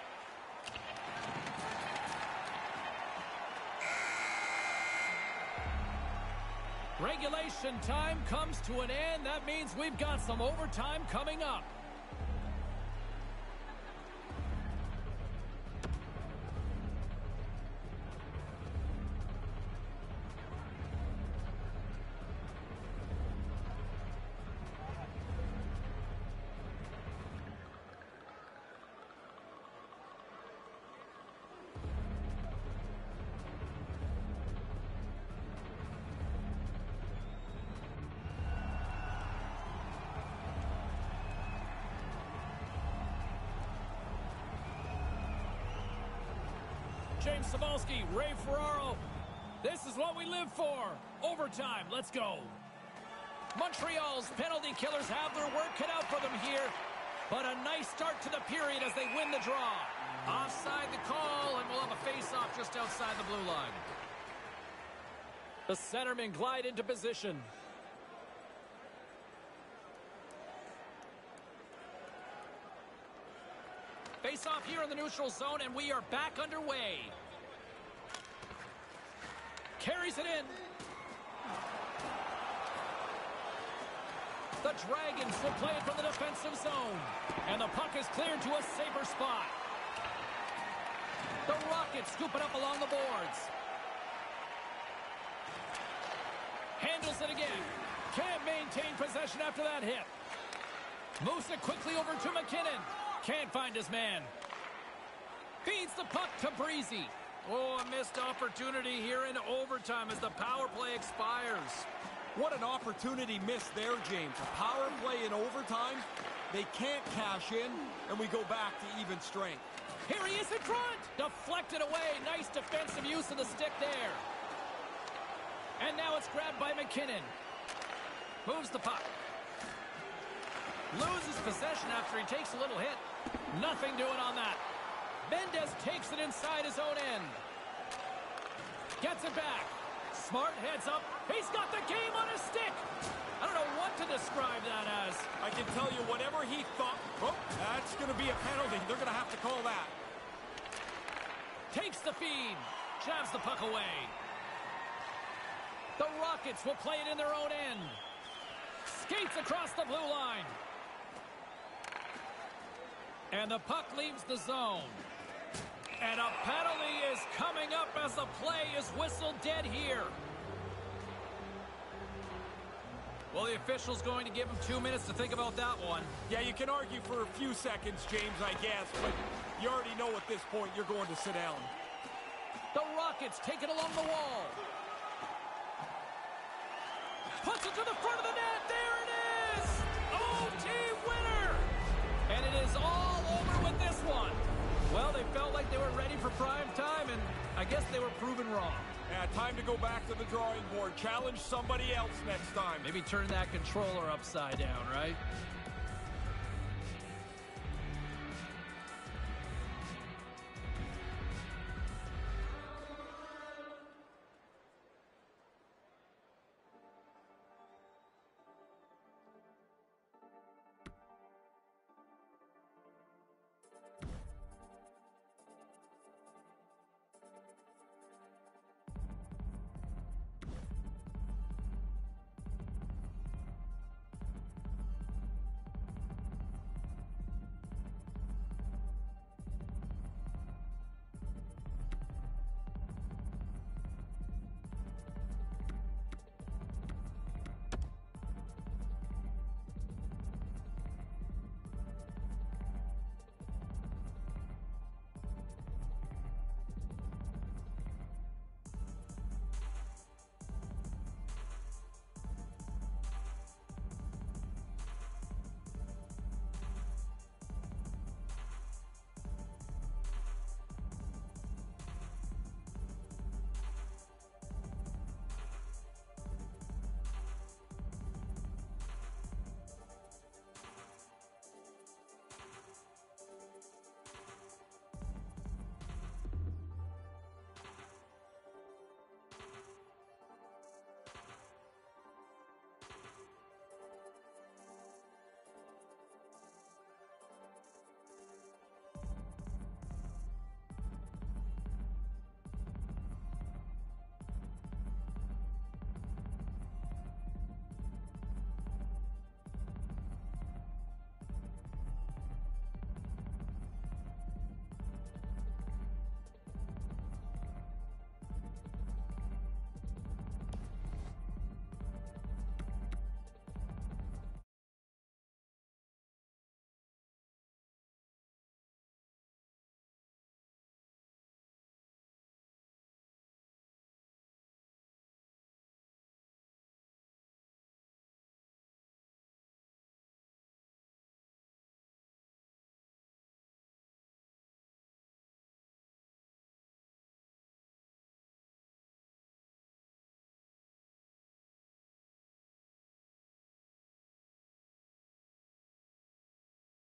B: Regulation time comes to an end. That means we've got some overtime coming up. James Cybulski, Ray Ferraro. This is what we live for. Overtime. Let's go. Montreal's penalty killers have their work cut out for them here. But a nice start to the period as they win the draw. Offside the call, and we'll have a face-off just outside the blue line. The centermen glide into position. Face-off here in the neutral zone, and we are back underway. Carries it in. The Dragons will play it from the defensive zone. And the puck is cleared to a safer spot. The Rockets scoop it up along the boards. Handles it again. Can't maintain possession after that hit. Moves it quickly over to McKinnon. Can't find his man. Feeds the puck to Breezy. Oh, a missed opportunity here in overtime as the power play expires.
C: What an opportunity missed there, James. A power play in overtime. They can't cash in, and we go back to even strength.
B: Here he is in front. Deflected away. Nice defensive use of the stick there. And now it's grabbed by McKinnon. Moves the puck. Loses possession after he takes a little hit. Nothing doing on that. Mendez takes it inside his own end. Gets it back. Smart heads up. He's got the game on his stick. I don't know what to describe that as.
C: I can tell you whatever he thought. Oh, that's going to be a penalty. They're going to have to call that.
B: Takes the feed. Jabs the puck away. The Rockets will play it in their own end. Skates across the blue line. And the puck leaves the zone. And a penalty is coming up as the play is whistled dead here. Well, the official's going to give him two minutes to think about that one.
C: Yeah, you can argue for a few seconds, James, I guess, but you already know at this point you're going to sit down.
B: The Rockets take it along the wall. Puts it to the front of the net. There it is! O T winner! And it is all over with this one. Well, they felt like they were ready for prime time, and I guess they were proven wrong.
C: Yeah, time to go back to the drawing board. Challenge somebody else next time.
B: Maybe turn that controller upside down, right?